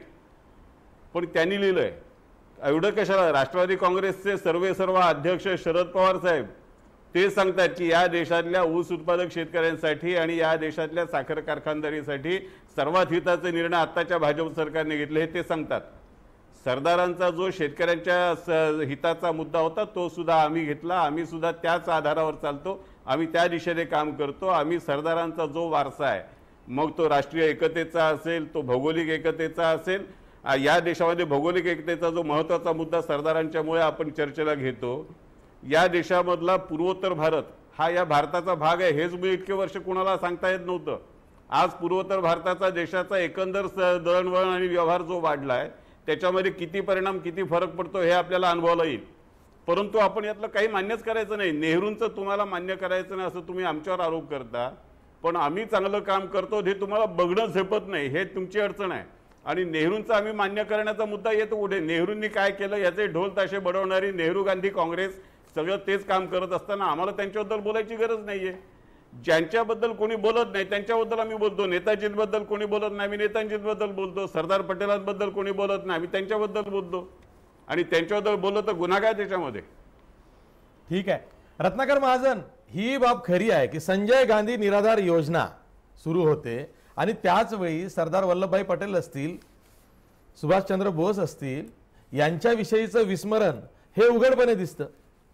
पण त्यांनी लिहिलंय. एवढं कशाला, राष्ट्रवादी काँग्रेसचे सर्वे सर्व अध्यक्ष शरद पवार साहेब ते सांगतात की या देशातल्या ऊस उत्पादक शेतकऱ्यांसाठी आणि या देशातल्या साखर कारखानदारीसाठी सर्वात हिताचे निर्णय आत्ताच्या भाजप सरकारने घेतले हे ते सांगतात. सरदारांचा जो शेतकऱ्यांच्या हिताचा मुद्दा होता तो सुद्धा आम्ही घेतला, आम्ही सुद्धा त्याच आधारावर चालतो, आम्ही त्या दिशेने काम करतो. आम्ही सरदारांचा जो वारसा आहे, मग तो राष्ट्रीय एकतेचा असेल, तो भौगोलिक एकतेचा असेल, या देशामध्ये भौगोलिक एकतेचा जो महत्त्वाचा मुद्दा सरदारांच्यामुळे आपण चर्चेला घेतो. या देशामधला पूर्वोत्तर भारत हा या भारताचा भाग आहे हेच मी इतके वर्ष कोणाला सांगता येत नव्हतं. आज पूर्वोत्तर भारताचा देशाचा एकंदर दळणवळण आणि व्यवहार जो वाढला आहे त्याच्यामध्ये किती परिणाम किती फरक पडतो हे आपल्याला अनुभवाला येईल. परंतु आपण यातलं काही मान्यच करायचं नाही. नेहरूंचं तुम्हाला मान्य करायचं नाही असं तुम्ही आमच्यावर आरोप करता, पण आम्ही चांगलं काम करतो हे तुम्हाला बघणं झेपत नाही, हे तुमची अडचण आहे. आणि नेहरूंचं आम्ही मान्य करण्याचा मुद्दा येतो पुढे. नेहरूंनी काय केलं याचे ढोल ताशे बडवणारी नेहरू गांधी काँग्रेस सगळं तेच काम करत असताना आम्हाला त्यांच्याबद्दल बोलायची गरज नाहीये. ज्यांच्याबद्दल कोणी बोलत नाही त्यांच्याबद्दल आम्ही बोलतो. नेताजींबद्दल कोणी बोलत नाही, आम्ही नेताजींबद्दल बोलतो. सरदार पटेलांबद्दल कोणी बोलत नाही, आम्ही त्यांच्याबद्दल बोलतो. आणि त्यांच्याबद्दल बोललं तर गुन्हा काय त्याच्यामध्ये?
ठीक आहे रत्नाकर महाजन, ही बाब खरी आहे की संजय गांधी निराधार योजना सुरू होते आणि त्याच वेळी सरदार वल्लभभाई पटेल असतील, सुभाषचंद्र बोस असतील, यांच्याविषयीचं विस्मरण हे उघडपणे दिसतं.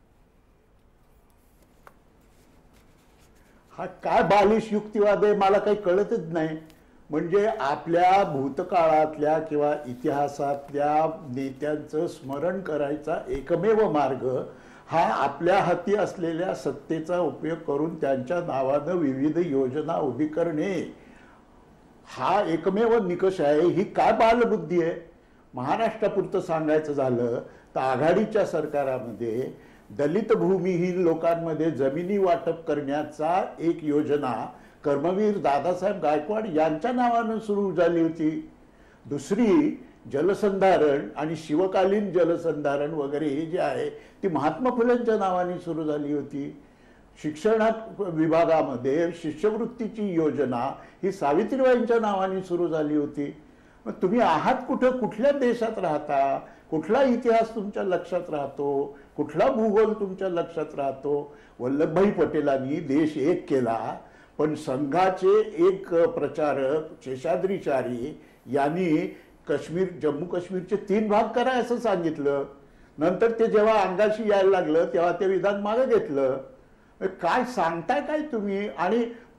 हा काय बालिश युक्तिवाद आहे मला काही कळतच नाही. म्हणजे आपल्या भूतकाळातल्या किंवा इतिहासातल्या नेत्यांचं स्मरण करायचा एकमेव मार्ग हा आपल्या हाती असलेल्या सत्तेचा उपयोग करून त्यांच्या नावानं विविध योजना उभी करणे हा एकमेव निकष आहे. ही काय बालबुद्धी आहे? महाराष्ट्रापुरतं सांगायचं झालं तर आघाडीच्या सरकारामध्ये दलित भूमिहीन लोकांमध्ये जमिनी वाटप करण्याचा एक योजना कर्मवीर दादासाहेब गायकवाड यांच्या नावानं सुरू झाली होती. दुसरी जलसंधारण आणि शिवकालीन जलसंधारण वगैरे हे जे आहे ती महात्मा फुलेंच्या नावाने सुरू झाली होती. शिक्षणात विभागामध्ये शिष्यवृत्तीची योजना ही सावित्रीबाईंच्या नावाने सुरू झाली होती. मग तुम्ही आहात कुठं, कुठल्या देशात राहता, कुठला इतिहास तुमच्या लक्षात राहतो, कुठला भूगोल तुमच्या लक्षात राहतो? वल्लभभाई पटेलांनी देश एक केला, पण संघाचे एक प्रचारक शेषाद्रीचारी यांनी काश्मीर जम्मू काश्मीरचे तीन भाग करा असं सांगितलं. नंतर ते जेव्हा अंगाशी यायला लागलं तेव्हा ते विधान मागे घेतलं. काय सांगताय काय तुम्ही? आणि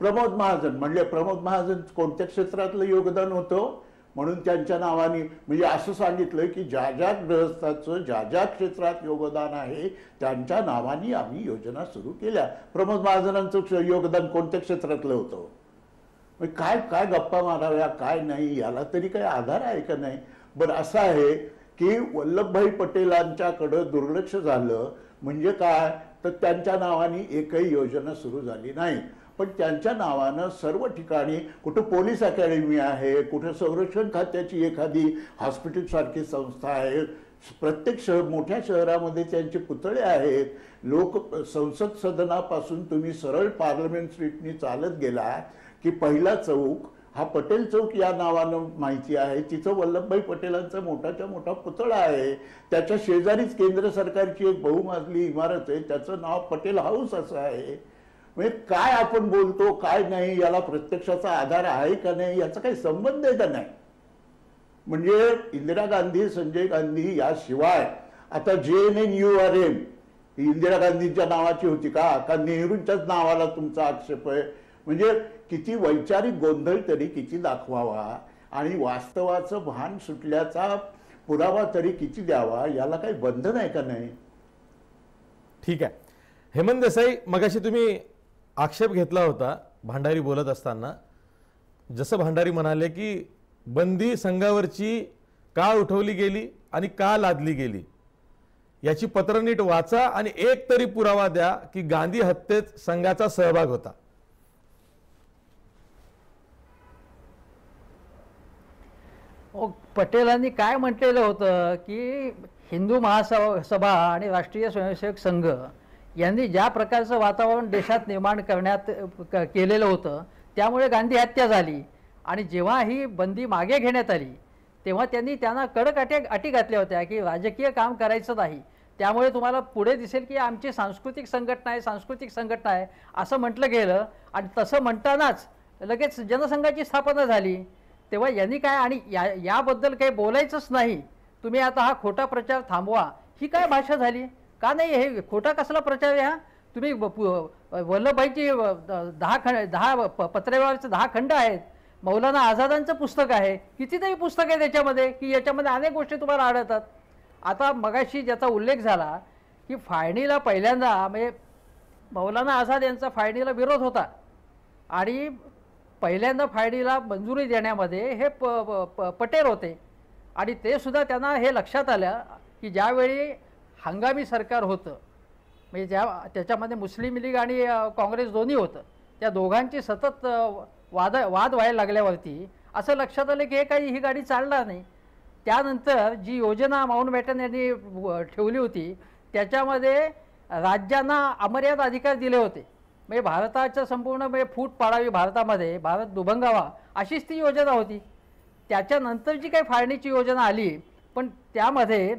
प्रमोद महाजन म्हणले प्रमोद महाजन कोणत्या क्षेत्रातलं योगदान होतं म्हणून त्यांच्या नावाने म्हणजे असं सांगितलं की ज्या ज्या गृहस्थाचं ज्या ज्या क्षेत्रात योगदान आहे त्यांच्या नावाने आम्ही योजना सुरू केल्या. प्रमोद महाजनांचं योगदान कोणत्या क्षेत्रातलं होतं? काय काय गप्पा माराव्या काय नाही याला तरी काही आधार आहे का नाही. बरं असं आहे की वल्लभभाई पटेलांच्याकडं दुर्लक्ष झालं म्हणजे काय तर त्यांच्या नावाने एकही योजना सुरू झाली नाही. पण त्यांच्या नावानं सर्व ठिकाणी कुठं पोलीस अकॅडमी आहे, कुठं संरक्षण खात्याची एखादी हॉस्पिटल सारखी संस्था आहे, प्रत्येक शहर मोठ्या शहरामध्ये त्यांचे पुतळे आहेत. लोक संसद सदनापासून तुम्ही सरळ पार्लमेंट स्ट्रीटनी चालत गेला की पहिला चौक हा पटेल चौक या नावानं माहिती आहे. तिथं वल्लभभाई पटेलांचा मोठाच्या मोठा पुतळा आहे. त्याच्या शेजारीच केंद्र सरकारची एक बहुमजली इमारत आहे, त्याचं नाव पटेल हाऊस असं आहे. म्हणजे काय आपण बोलतो काय नाही याला प्रत्यक्षाचा आधार आहे का नाही याचा काही संबंध आहे का नाही. म्हणजे इंदिरा गांधी संजय गांधी याशिवाय आता जे N N you R M Indira गांधींच्या नावाची होती का का नेहरूंच्याच नावाला तुमचा आक्षेप आहे. म्हणजे किती वैचारिक गोंधळ तरी किती दाखवावा आणि वास्तवाचं भान सुटल्याचा पुरावा तरी किती द्यावा याला काही बंधन आहे का नाही.
ठीक आहे. हेमंत देसाई, मगाशी तुम्ही आक्षेप घेतला होता भांडारी बोलत असताना. जसं भांडारी म्हणाले की बंदी संघावरची का उठवली गेली आणि का लादली गेली याची पत्र नीट वाचा आणि एक तरी पुरावा द्या की गांधी हत्येत संघाचा सहभाग होता.
पटेलांनी काय म्हटलेलं होतं की हिंदू महासभा आणि राष्ट्रीय स्वयंसेवक संघ यांनी ज्या प्रकारचं वातावरण देशात निर्माण करण्यात केलेलं होतं त्यामुळे गांधी हत्या झाली. आणि जेव्हा ही बंदी मागे घेण्यात आली तेव्हा त्यांनी त्यांना कडक अटी अटी घातल्या होत्या की राजकीय काम करायचं नाही, त्यामुळे तुम्हाला पुढे दिसेल की आमची सांस्कृतिक संघटना आहे सांस्कृतिक संघटना आहे असं म्हटलं गेलं. आणि तसं म्हणतानाच लगेच जनसंघाची स्थापना झाली. तेव्हा यांनी काय आणि या याबद्दल काही बोलायचंच नाही, तुम्ही आता हा खोटा प्रचार थांबवा, ही काय भाषा झाली का? नाही, हे खोटा कसला प्रचार आहे हा? तुम्ही वल्लभभाईची दहा खंड दहा पत्रव्यवहाराचे दहा खंड आहेत, मौलाना आझादांचं पुस्तक आहे, कितीतरी पुस्तक आहे त्याच्यामध्ये की याच्यामध्ये अनेक गोष्टी तुम्हाला आढळतात. आता मगाशी ज्याचा उल्लेख झाला की फाळणीला पहिल्यांदा म्हणजे मौलाना आझाद यांचा फाळणीला विरोध होता आणि पहिल्यांदा फाळणीला मंजुरी देण्यामध्ये हे प प पटेल होते. आणि ते सुद्धा त्यांना हे लक्षात आलं की ज्यावेळी हंगामी सरकार होतं म्हणजे ज्या त्याच्यामध्ये मुस्लिम लीग आणि काँग्रेस दोन्ही होतं, त्या दोघांची सतत वाद वाद व्हायला लागल्यावरती असं लक्षात आलं की हे काही ही गाडी चालणार नाही. त्यानंतर जी योजना माउंटबॅटन यांनी ठेवली होती त्याच्यामध्ये राज्यांना अमर्याद अधिकार दिले होते. म्हणजे भारताचं संपूर्ण म्हणजे फूट पाडावी भारतामध्ये, भारत दुभंगावा अशीच ती योजना होती. त्याच्यानंतर जी काही फाळणीची योजना आली पण त्यामध्ये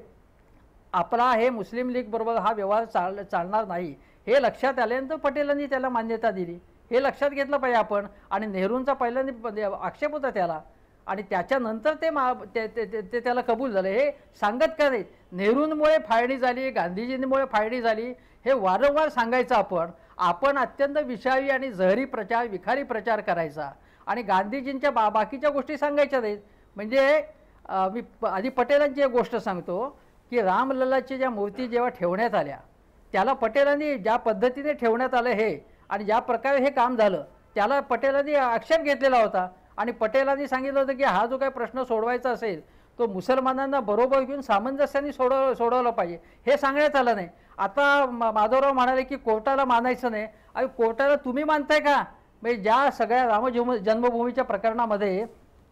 आपला हे मुस्लिम लीग बरोबर हा व्यवहार चाल चालणार नाही हे लक्षात आल्यानंतर पटेलांनी त्याला मान्यता दिली. हे लक्षात घेतलं पाहिजे आपण. आणि नेहरूंचा पहिल्यांदा आक्षेप होता त्याला आणि त्याच्यानंतर ते मा ते, ते, ते त्याला कबूल झालं. हे सांगत का नाही नेहरूंमुळे फाळणी झाली गांधीजींमुळे फाळणी झाली हे वारंवार सांगायचं आपण. आपण अत्यंत विषारी आणि जहरी प्रचार विखारी प्रचार करायचा आणि गांधीजींच्या बा बाकीच्या गोष्टी सांगायच्या नाहीत. म्हणजे मी आधी पटेलांची एक गोष्ट सांगतो की रामलल्लाची ज्या मूर्ती जेव्हा ठेवण्यात आल्या त्याला पटेलांनी ज्या पद्धतीने ठेवण्यात आलं हे आणि ज्या प्रकारे हे काम झालं त्याला पटेलांनी आक्षेप घेतलेला होता. आणि पटेलांनी सांगितलं होतं की हा जो काही प्रश्न सोडवायचा असेल तो मुसलमानांना बरोबर घेऊन सामंजस्याने सोडव सोडवलं पाहिजे हे सांगण्यात आलं नाही. आता माधवराव म्हणाले की कोर्टाला मानायचं नाही. आणि कोर्टाला तुम्ही मानताय का? म्हणजे ज्या सगळ्या राम जन्मभूमीच्या प्रकरणामध्ये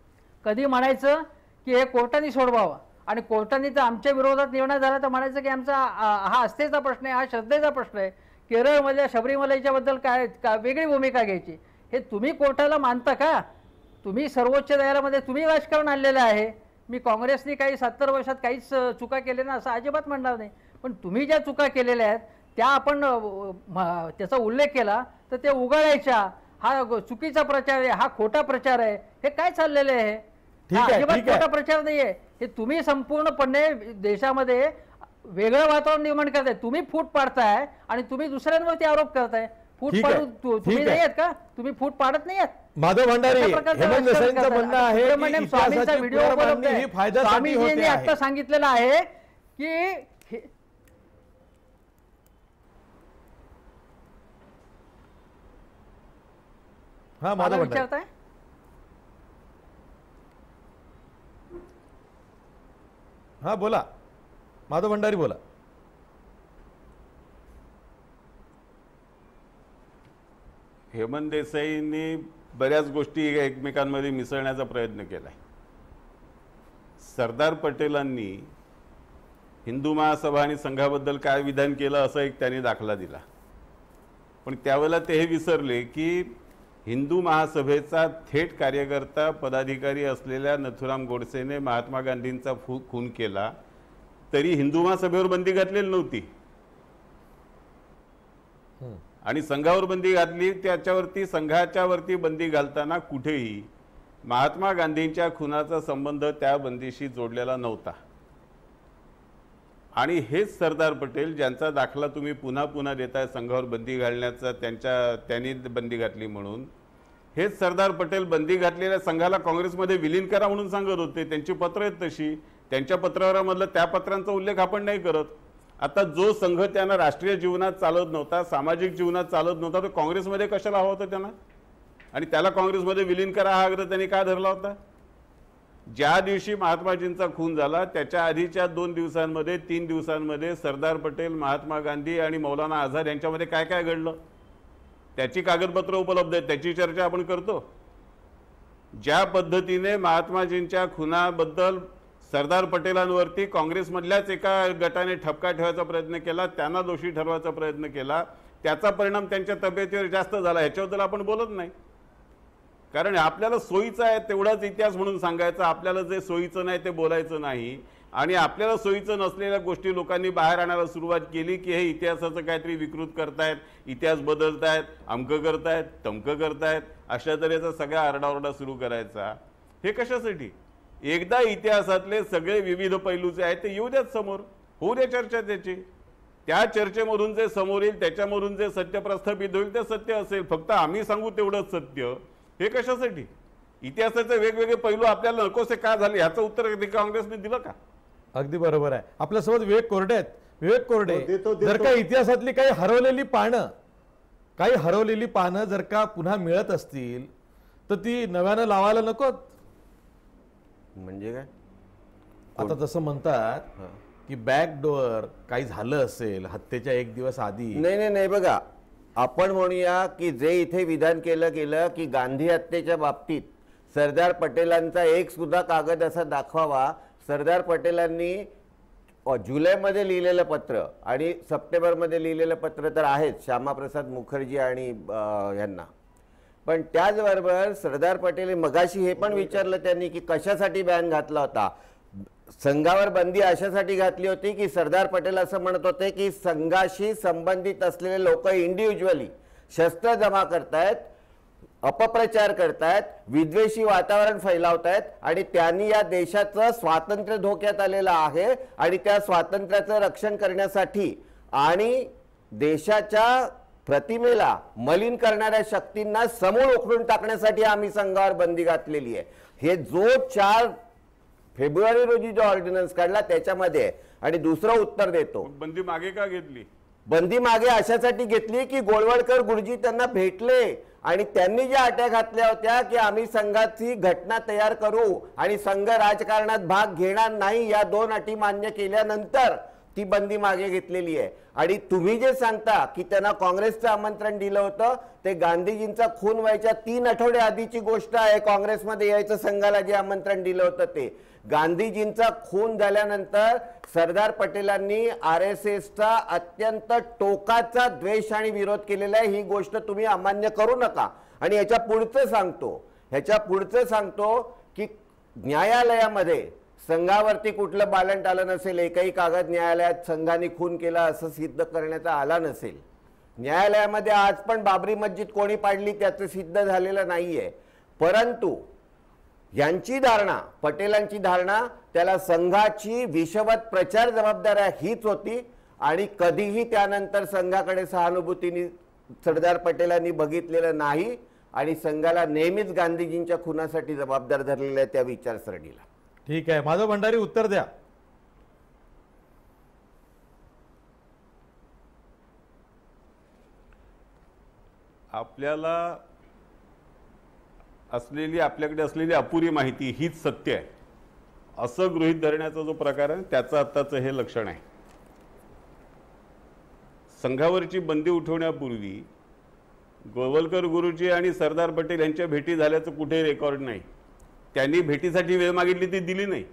कधी म्हणायचं की हे कोर्टाने सोडवावं आणि कोर्टाने जर आमच्या विरोधात निर्णय झाला तर म्हणायचं की आमचा हा आस्थेचा प्रश्न आहे, हा श्रद्धेचा प्रश्न आहे. केरळमधल्या शबरीमलाईच्याबद्दल काय का वेगळी भूमिका घ्यायची हे तुम्ही कोर्टाला मानता का? तुम्ही सर्वोच्च न्यायालयामध्ये तुम्ही राजकारण आणलेलं आहे. मी काँग्रेसने काही सत्तर वर्षात काहीच चुका केल्या ना असं अजिबात म्हणणार नाही, पण तुम्ही ज्या चुका केलेल्या आहेत त्या आपण त्याचा उल्लेख केला तर ते उगाळायच्या. हा चुकीचा प्रचार आहे, हा खोटा प्रचार आहे, हे काय चाललेलं आहे? अजिबात खोटा प्रचार नाही आहे. हे तुम्ही संपूर्णपणे देशामध्ये वेगळं वातावरण निर्माण करताय. तुम्ही फूट पाडताय आणि तुम्ही दुसऱ्यांवरती आरोप करताय. फूट
ठीक आहे,
पाडून तु-
ठीक
तुम्ही
आहे.
नाही आहेत का? तुम्ही फूट पाडत नाही आहेत
माधव भंडारी,
अशा प्रकारचं
हेमंत
राजकारण
देसाईंचं
करतात.
म्हणणं आहे की
सुब्रमण्यम स्वामींचा
इतिहासाची
व्हिडिओ उपलब्ध
पुनर्मांडणी
आहे.
ही फायद्यासाठी
स्वामीजींनी
होते आहे.
आता सांगितलेलं आहे की हे-
हा
मला
माधव भंडारी,
विचारताय
हा बोला माधव भंडारी बोला.
हेमंत देसाईंनी बऱ्याच गोष्टी एकमेकांमध्ये मिसळण्याचा प्रयत्न केलाय. सरदार पटेलांनी हिंदू महासभा आणि संघाबद्दल काय विधान केलं असं एक त्यांनी दाखला दिला. पण त्यावेळेला ते हे विसरले की हिंदू महासभेचा थेट कार्यकर्ता पदाधिकारी असलेल्या नथुराम गोडसेने महात्मा गांधींचा फू खून केला तरी हिंदू महासभेवर बंदी घातलेली नव्हती आणि संघावर बंदी घातली. त्याच्यावरती संघाच्या वरती बंदी घालताना कुठेही महात्मा गांधींच्या खुनाचा संबंध त्या बंदीशी जोडलेला नव्हता. आणि हेच सरदार पटेल ज्यांचा दाखला तुम्ही पुन्हा पुन्हा देताय संघावर बंदी घालण्याचा, त्यांच्या त्यांनी बंदी घातली म्हणून, हेच सरदार पटेल बंदी घातलेल्या संघाला काँग्रेसमध्ये विलीन करा म्हणून सांगत होते. त्यांची पत्र आहेत तशी, त्यांच्या पत्रावरामधलं त्या पत्रांचा उल्लेख आपण नाही करत. आता जो संघ त्यांना राष्ट्रीय जीवनात चालत नव्हता, सामाजिक जीवनात चालत नव्हता, तो काँग्रेसमध्ये कशाला हवा होता त्यांना? आणि त्याला काँग्रेसमध्ये विलीन करा हा आग्रह त्यांनी का धरला होता? ज्या दिवशी महात्माजींचा खून झाला त्याच्या आधीच्या दोन दिवसांमध्ये तीन दिवसांमध्ये सरदार पटेल, महात्मा गांधी आणि मौलाना आझाद यांच्यामध्ये काय काय घडलं त्याची कागदपत्र उपलब्ध आहेत, त्याची चर्चा आपण करतो. ज्या पद्धतीने महात्माजींच्या खुनाबद्दल सरदार पटेलांवरती काँग्रेसमधल्याच एका गटाने ठपका ठेवायचा प्रयत्न केला, त्यांना दोषी ठरवायचा प्रयत्न केला, त्याचा परिणाम त्यांच्या तब्येतीवर जास्त झाला, ह्याच्याबद्दल आपण बोलत नाही. कारण आपल्याला सोयीचं आहे तेवढाच इतिहास म्हणून सांगायचा, आपल्याला जे सोयीचं नाही ते बोलायचं नाही. आणि आपल्याला सोयीचं नसलेल्या गोष्टी लोकांनी बाहेर आणायला सुरुवात केली की हे इतिहासाचं काहीतरी विकृत करतायत, इतिहास बदलतायत, अमकं करतायत, तमकं करतायत, अशा तऱ्हेचा सगळा आरडाओरडा सुरू करायचा. हे कशासाठी? एकदा इतिहासातले सगळे विविध पैलू जे आहेत ते येऊ द्यात समोर, होऊ द्या चर्चा त्याची. त्या चर्चेमधून जे समोर येईल त्याच्यामधून जे सत्य प्रस्थापित होईल ते सत्य असेल. फक्त आम्ही सांगू तेवढंच सत्य, हे कशासाठी? इतिहासाचे वेगवेगळे पैलू आपल्याला नकोसे का झाले ह्याचं उत्तर काँग्रेसने दिलं का?
अगदी बरोबर आहे. आपल्यासोबत विवेक कोरडे आहेत. विवेक कोरडे,
हो, देतो, देतो.
जर का इतिहासातली काही हरवलेली पानं काही हरवलेली पानं जर का पुन्हा मिळत असतील तर ती नव्यानं लावायला नको?
म्हणजे काय?
आता जसं म्हणतात की बॅकडोअर काही झालं असेल हत्येच्या एक दिवस आधी.
नाही नाही नाही बघा, आपण म्हणूया की जे इथे विधान केलं गेलं की गांधी हत्येच्या बाबतीत सरदार पटेलांचा एक सुद्धा कागद असा दाखवावा. सरदार पटेलांनी जुलैमध्ये लिहिलेलं पत्र आणि सप्टेंबरमध्ये लिहिलेलं पत्र तर आहेच श्यामाप्रसाद मुखर्जी आणि यांना, पण त्याचबरोबर सरदार पटेल मगाशी हे पण विचारलं त्यांनी की कशासाठी बॅन घातला होता. संघावर बंदी अशासाठी घातली होती की सरदार पटेल असं म्हणत होते की संघाशी संबंधित असलेले लोक इंडिव्हिज्युअली शस्त्र जमा करतायत, अपप्रचार करतायत, विद्वेषी वातावरण फैलावतायत आणि त्यांनी या देशाचं स्वातंत्र्य धोक्यात आलेलं आहे आणि त्या स्वातंत्र्याचं रक्षण करण्यासाठी आणि देशाच्या प्रतिमेला मलिन करणाऱ्या शक्तींना समूळ उखडून टाकण्यासाठी आम्ही संघावर बंदी घातलेली आहे. हे जो चार फेब्रुवारी रोजी जो ऑर्डिनन्स काढला त्याच्यामध्ये. आणि दुसरं उत्तर देतो,
बंदी मागे का घेतली?
बंदी मागे अशासाठी घेतली की गोळवळकर गुरुजी त्यांना भेटले आणि त्यांनी ज्या अट्या घातल्या होत्या की आम्ही संघाची घटना तयार करू आणि संघ राजकारणात भाग घेणार नाही, या दोन अटी मान्य केल्यानंतर ती बंदी मागे घेतलेली आहे. आणि तुम्ही जे सांगता की त्यांना काँग्रेसचं आमंत्रण दिलं होतं ते गांधीजींचा खून व्हायच्या तीन आठवडे आधीची गोष्ट आहे. काँग्रेसमध्ये यायचं संघाला जे आमंत्रण दिलं होतं ते गांधीजींचा खून झाल्यानंतर सरदार पटेलांनी आर एस एसचा अत्यंत टोकाचा द्वेष आणि विरोध केलेला आहे. ही गोष्ट तुम्ही अमान्य करू नका. आणि ह्याच्या पुढचं सांगतो ह्याच्या पुढचं सांगतो की न्यायालयामध्ये संघावरती कुठलं बालंट आलं नसेल, एकही कागद न्यायालयात संघाने खून केला असं सिद्ध करण्याचा आला नसेल. न्यायालयामध्ये आज पण बाबरी मस्जिद कोणी पाडली त्याचं सिद्ध झालेलं नाहीये. परंतु यांची धारणा, पटेलांची धारणा, त्याला संघाची विषवत प्रचार जबाबदारी हीच होती आणि कधीही त्यानंतर संघाकडे सहानुभूतीने सरदार पटेलांनी बघितलेलं नाही आणि संघाला नेहमीच गांधीजींच्या खुनासाठी जबाबदार धरलेल्या त्या विचारसरणीला.
ठीक आहे, माधव भंडारी उत्तर द्या.
आपल्याला असलेली आपल्याकडे असलेली अपुरी माहिती हीच सत्य आहे असं गृहीत धरण्याचा जो प्रकार आहे त्याचं आत्ताचं हे लक्षण आहे. संघावरची बंदी उठवण्यापूर्वी गोवलकर गुरुजी आणि सरदार पटेल यांच्या भेटी झाल्याचं कुठे रेकॉर्ड नाही. त्यांनी भेटीसाठी वेळ मागितली ती दिली नाही.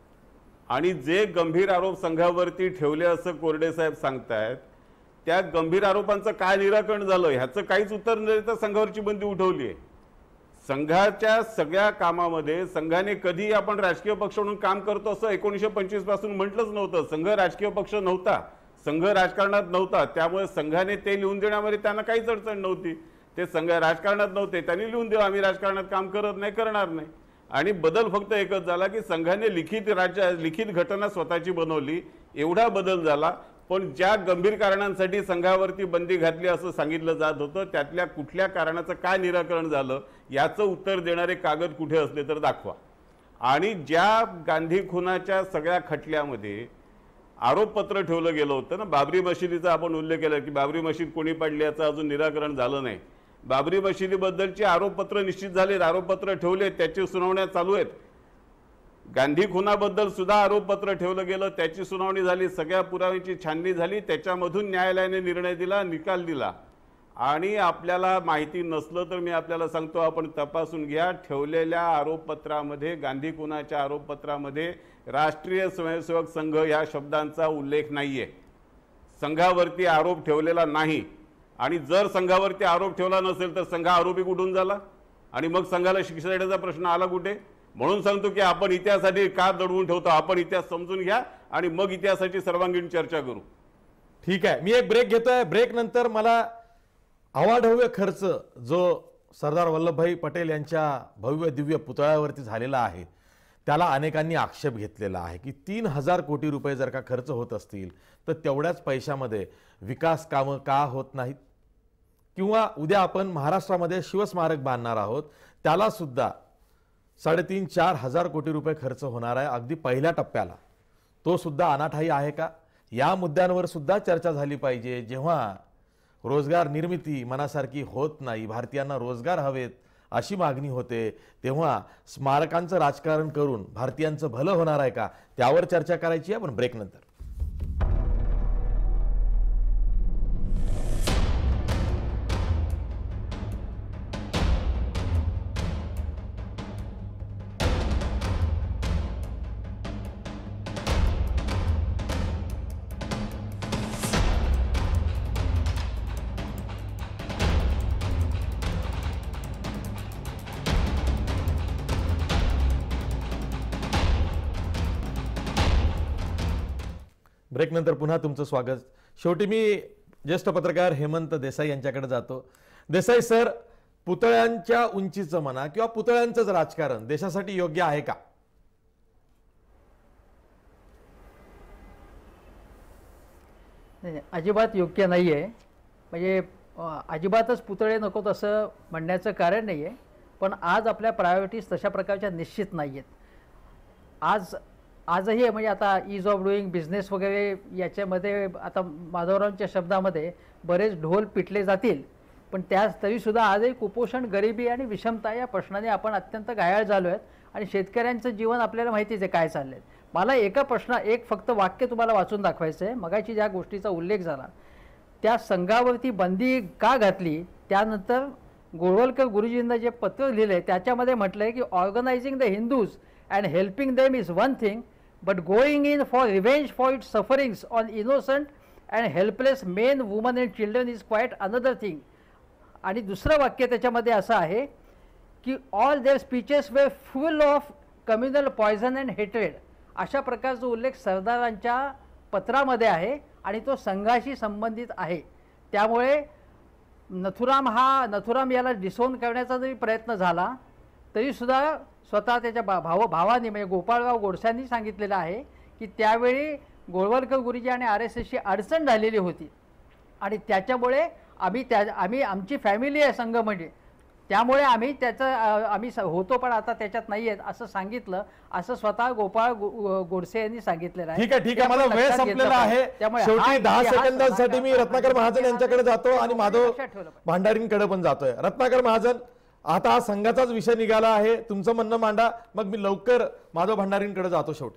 आणि जे गंभीर आरोप संघावरती ठेवले असं कोरडे साहेब सांगतायत त्या गंभीर आरोपांचं काय निराकरण झालं ह्याचं काहीच उत्तर न देता संघावरची बंदी उठवली आहे. संघाच्या सगळ्या कामामध्ये संघाने कधी आपण राजकीय पक्ष म्हणून काम करतो असं एकोणीसशे पंचवीस पासून म्हटलंच नव्हतं. संघ राजकीय पक्ष नव्हता, संघ राजकारणात नव्हता, त्यामुळे संघाने ते लिहून देण्यामध्ये त्यांना काहीच अडचण नव्हती. ते संघ राजकारणात नव्हते, त्यांनी लिहून देऊ आम्ही राजकारणात काम करत नाही, करणार नाही. आणि बदल फक्त एकच झाला की संघाने लिखित राज्य लिखित घटना स्वतःची बनवली, एवढा बदल झाला. पण ज्या गंभीर कारणांसाठी संघावरती बंदी घातली असं सांगितलं जात होतं त्यातल्या कुठल्या कारणाचं काय निराकरण झालं याचं उत्तर देणारे कागद कुठे असले तर दाखवा. आणि ज्या गांधी खुनाच्या सगळ्या खटल्यामध्ये आरोपपत्र ठेवलं गेलं होतं ना, बाबरी मशिदीचा आपण उल्लेख केला की बाबरी मशीद कोणी पाडली याचं अजून निराकरण झालं नाही. बाबरी मशिदीबद्दलची आरोपपत्र निश्चित झालेत, आरोपपत्र ठेवले, त्याची सुनावण्या चालू आहेत. गांधी खुनाबद्दल सुद्धा आरोपपत्र ठेवलं गेलं, त्याची सुनावणी झाली, सगळ्या पुराव्यांची छाननी झाली, त्याच्यामधून न्यायालयाने निर्णय दिला, निकाल दिला. आणि आपल्याला माहिती नसलं तर मी आपल्याला सांगतो आपण तपासून घ्या. ठेवलेल्या आरोपपत्रामध्ये गांधी खुनाच्या आरोपपत्रामध्ये राष्ट्रीय स्वयंसेवक संघ या शब्दांचा उल्लेख नाहीये. संघावरती आरोप ठेवलेला नाही. आणि जर संघावरती आरोप ठेवला नसेल तर संघ आरोपी कुठून झाला आणि मग संघाला शिक्षा देण्याचा प्रश्न आला कुठे. म्हणून सांगतो की आपण इतिहासासाठी का दडवून ठेवतो, आपण इतिहास समजून घ्या आणि मग इतिहासाची सर्वांगीण चर्चा करू.
ठीक आहे, मी एक ब्रेक घेतोय. ब्रेक नंतर मला अवाढव्य खर्च जो सरदार वल्लभभाई पटेल यांच्या भव्य दिव्य पुतळ्यावरती झालेला आहे त्याला अनेकांनी आक्षेप घेतलेला आहे की तीन हजार कोटी रुपये जर का खर्च होत असतील तर तेवढ्याच पैशामध्ये विकास कामं का होत नाहीत. किंवा उद्या आपण महाराष्ट्रामध्ये शिवस्मारक बांधणार आहोत, त्याला सुद्धा साडेतीन चार हजार कोटी रुपये खर्च होणार आहे अगदी पहिल्या टप्प्याला. तो सुद्धा अनाठाई आहे का, या मुद्द्यांवर सुद्धा चर्चा झाली पाहिजे. जेव्हा रोजगार निर्मिती मनासारखी होत नाही, भारतीयांना रोजगार हवेत अशी मागणी होते, तेव्हा स्मारकांचं राजकारण करून भारतीयांचं भलं होणार आहे का, त्यावर चर्चा करायची आहे. पण ब्रेक नंतर. ब्रेक नंतर पुन्हा तुमचं स्वागत. शेवटी मी ज्येष्ठ पत्रकार हेमंत देसाई यांच्याकडे जातो. देसाई सर, पुतळ्यांच्या उंचीचं म्हणा किंवा पुतळ्यांचंच राजकारण देशासाठी योग्य आहे का?
नाही, अजिबात योग्य नाही आहे. म्हणजे अजिबातच पुतळे नकोत असं म्हणण्याचं कारण नाही आहे. पण आज आपल्या प्रायोरिटीज तशा प्रकारच्या निश्चित नाही आहेत. आज आजही म्हणजे आता ईज ऑफ डुईंग बिझनेस वगैरे याच्यामध्ये आता माधवरावांच्या शब्दामध्ये बरेच ढोल पिटले जातील. पण त्या तरीसुद्धा आजही कुपोषण, गरिबी आणि विषमता या प्रश्नाने आपण अत्यंत घायाळ झालो आहेत. आणि शेतकऱ्यांचं जीवन आपल्याला माहितीच आहे काय चाललं आहे. मला एका प्रश्न एक फक्त वाक्य तुम्हाला वाचून दाखवायचं आहे. मगाशी ज्या गोष्टीचा उल्लेख झाला त्या संघावरती बंदी का घातली, त्यानंतर गोळवलकर गुरुजींना जे पत्र लिहिलं आहे त्याच्यामध्ये म्हटलं आहे की organizing the Hindus and helping them is one thing but going in for revenge for its sufferings on innocent and helpless men, women and children is quite another thing. आणि दुसरं वाक्य त्याच्यामध्ये असं आहे की all their speeches were full of communal poison and hatred. अशा प्रकारचा उल्लेख सरदारांच्या पत्रामध्ये आहे आणि तो संघाशी संबंधित आहे. त्यामुळे नथुराम हा नथुराम याला डिसोन करण्याचा जरी प्रयत्न झाला तरीसुद्धा स्वतः त्याच्या भा भाव भावाने म्हणजे गोपाळराव गोडसेंनी सांगितलेलं आहे की त्यावेळी गोळवलकर गुरुजी आणि आर एस एसची अडचण झालेली होती आणि त्याच्यामुळे आम्ही त्या आम्ही आमची फॅमिली आहे संघ म्हणजे, त्यामुळे आम्ही त्याचं अ, आम्ही स- होतो पण आता त्याच्यात नाही आहेत असं सांगितलं, असं स्वतः गोपाळ गो- गोडसे यांनी सांगितलेलं आहे.
ठीक आहे ठीक
ते
आहे
आपण
मला वेळ
लक्षात घेतलं
संपलेला आहे.
पाहिजे. त्यामुळे हा
शेवटी दहा
इतिहास
सेकंदांसाठी मी
सांगा-
रत्नाकर महाजन यांच्याकडे जातो आणि माधव
लक्षात ठेवलं पाहिजे.
भांडारींकडे पण जातोय. रत्नाकर महाजन, आता हा संघाचाच विषय निघाला आहे, तुमचं म्हणणं मांडा, मग मी लवकर माधव भांडारींकडे जातो. शेवटी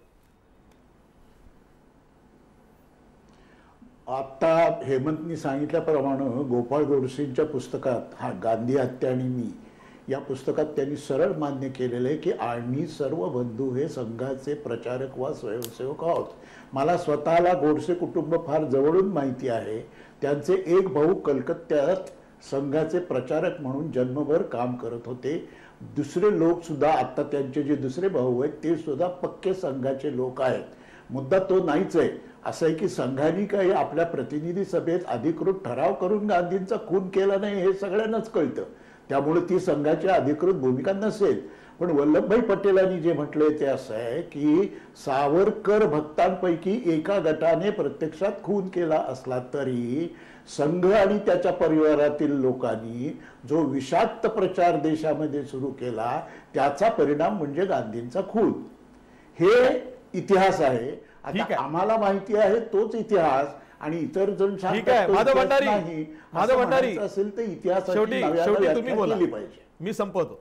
आता हेमंतनी सांगितल्याप्रमाणे गोपाळ गोडसेंच्या पुस्तकात हा गांधी हत्या आणि मी या पुस्तकात त्यांनी सरळ मान्य केलेलं आहे की आम्ही सर्व बंधू हे संघाचे प्रचारक वा स्वयंसेवक आहोत. मला स्वतःला गोडसे कुटुंब फार जवळून माहिती आहे. त्यांचे एक भाऊ कलकत्त्यात संघाचे प्रचारक म्हणून जन्मभर काम करत होते. दुसरे लोक सुद्धा आता त्यांचे जे दुसरे भाऊ आहेत ते सुद्धा पक्के संघाचे लोक आहेत. मुद्दा तो नाहीच आहे. असं आहे की संघाने काही आपल्या प्रतिनिधी सभेत अधिकृत ठराव करून गांधींचा खून केला नाही हे सगळ्यांनाच कळतं. त्यामुळे ती संघाची अधिकृत भूमिका नसेल. पण वल्लभभाई पटेलांनी जे म्हटलंय ते असं आहे की सावरकर भक्तांपैकी एका गटाने प्रत्यक्षात खून केला असला तरी संघ आणि त्याच्या परिवारातील लोकांनी जो विषाक्त प्रचार देशामध्ये सुरू केला त्याचा परिणाम म्हणजे गांधींचा खून. हे इतिहास आहे.
ठीक
आता
आहे.
आम्हाला माहिती आहे तोच इतिहास आणि इतर जण
ठीक आहे. माधव भंडारी, माधव भंडारी,
असेल तर इतिहासाची
शेवटी
नव्यानं
शेवटी
व्याख्या
तुम्ही बोला,
केली पाहिजे.
मी संपवतो.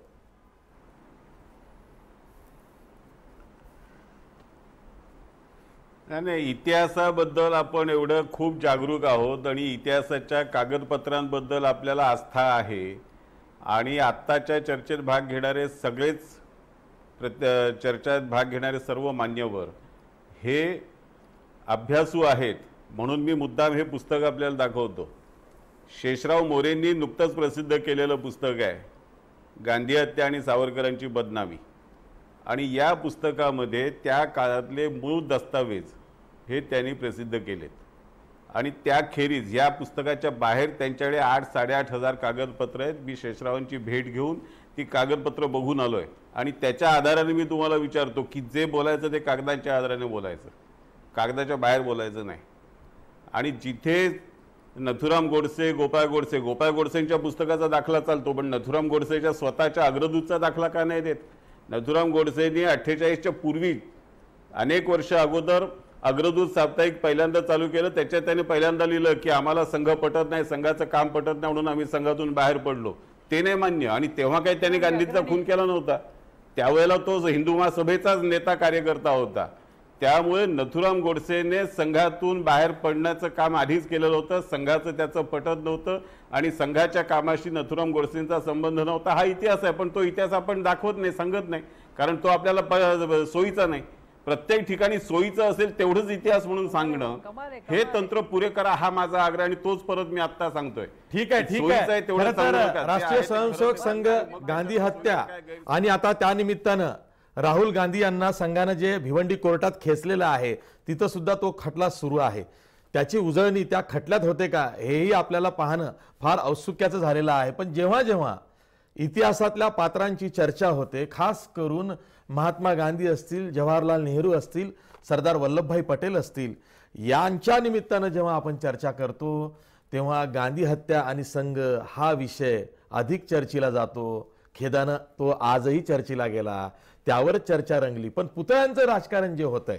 नाही नाही, इतिहासाबद्दल आपण एवढं खूप जागरूक आहोत आणि इतिहासाच्या कागदपत्रांबद्दल आपल्याला आस्था आहे आणि आत्ताच्या चर्चेत भाग घेणारे सगळेच प्रत्य चर्चेत भाग घेणारे सर्व मान्यवर हे अभ्यासू आहेत. म्हणून मी मुद्दाम हे पुस्तक आपल्याला दाखवतो. शेषराव मोरेंनी नुकतंच प्रसिद्ध केलेलं पुस्तक आहे गांधी हत्या आणि सावरकरांची बदनामी. आणि या पुस्तकामध्ये त्या काळातले मूळ दस्तावेज हे त्यांनी प्रसिद्ध केलेत. आणि त्याखेरीज या पुस्तकाच्या बाहेर त्यांच्याकडे आठ साडेआठ हजार कागदपत्र आहेत. मी शेषरावांची भेट घेऊन ती कागदपत्र बघून आलो आहे आणि त्याच्या आधाराने मी तुम्हाला विचारतो की जे बोलायचं ते कागदांच्या आधाराने बोलायचं, कागदाच्या बाहेर बोलायचं नाही. आणि जिथे नथुराम गोडसे, गोपाळ गोडसे, गोपाळ गोडसेंच्या पुस्तकाचा दाखला चालतो पण नथुराम गोडसेच्या स्वतःच्या अग्रदूतचा दाखला का नाही देत? नथुराम गोडसेंनी अठ्ठेचाळीसच्या पूर्वी अनेक वर्ष अगोदर अग्रदूत साप्ताहिक पहिल्यांदा चालू केलं. त्याच्यात त्याने पहिल्यांदा लिहिलं की आम्हाला संघ पटत नाही, संघाचं काम पटत नाही म्हणून आम्ही संघातून बाहेर पडलो. ते नाही मान्य. आणि तेव्हा काही त्यांनी गांधींचा खून केला नव्हता. त्यावेळेला तो हिंदू महासभेचाच नेता कार्यकर्ता होता. त्यामुळे नथुराम गोडसेने संघातून बाहेर पडण्याचं काम आधीच केलेलं होतं. संघाचं त्याचं पटत नव्हतं आणि संघाच्या कामाशी नथुराम गोडसेंचा संबंध नव्हता. हा इतिहास आहे. पण तो इतिहास आपण दाखवत नाही, सांगत नाही, कारण तो आपल्याला सोयीचा नाही. प्रत्येक ठिकाणी सोयीचं असेल तेवढंच इतिहास म्हणून सांगणं हे तंत्र पुरे करा हा माझा आग्रह आणि तोच परत मी आता सांगतोय.
ठीक आहे ठीक आहे. खरं तर राष्ट्रीय स्वयंसेवक संघ, गांधी हत्या आणि आता त्या निमित्तानं राहुल गांधी यांना संघानं जे भिवंडी कोर्टात खेचलेलं आहे तिथं सुद्धा तो खटला सुरू आहे. त्याची उजळणी त्या खटल्यात होते का हेही आपल्याला पाहणं फार औत्सुक्याचं झालेलं आहे. पण जेव्हा जेव्हा इतिहासातल्या पात्रांची चर्चा होते, खास करून महात्मा गांधी असतील, जवाहरलाल नेहरू असतील, सरदार वल्लभभाई पटेल असतील, यांच्या निमित्तानं जेव्हा आपण चर्चा करतो तेव्हा गांधी हत्या आणि संघ हा विषय अधिक चर्चेला जातो. खेदानं तो आजही चर्चेला गेला, त्यावर चर्चा रंगली. पण पुतळ्यांचं राजकारण जे होतंय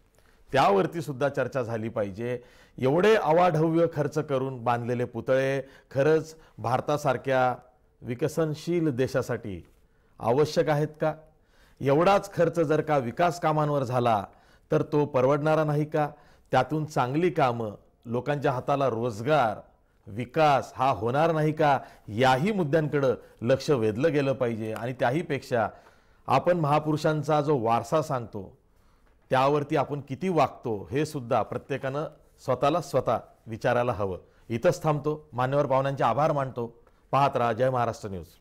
त्यावरती सुद्धा चर्चा झाली पाहिजे. एवढे अवाढव्य खर्च करून बांधलेले पुतळे खरंच भारतासारख्या विकसनशील देशासाठी आवश्यक आहेत का? एवढाच खर्च जर का विकास कामांवर झाला तर तो परवडणारा नाही का? त्यातून चांगली कामं, लोकांच्या हाताला रोजगार, विकास हा होणार नाही का? याही मुद्द्यांकडे लक्ष वेधलं गेलं पाहिजे. आणि त्याहीपेक्षा आपण महापुरुषांचा जो वारसा सांगतो त्यावरती आपण किती वागतो हे सुद्धा प्रत्येकानं स्वतःला स्वतः विचारायला हवं. इथंच थांबतो. मान्यवर पाहुण्यांचे आभार मानतो. पाहत राहा जय महाराष्ट्र न्यूज.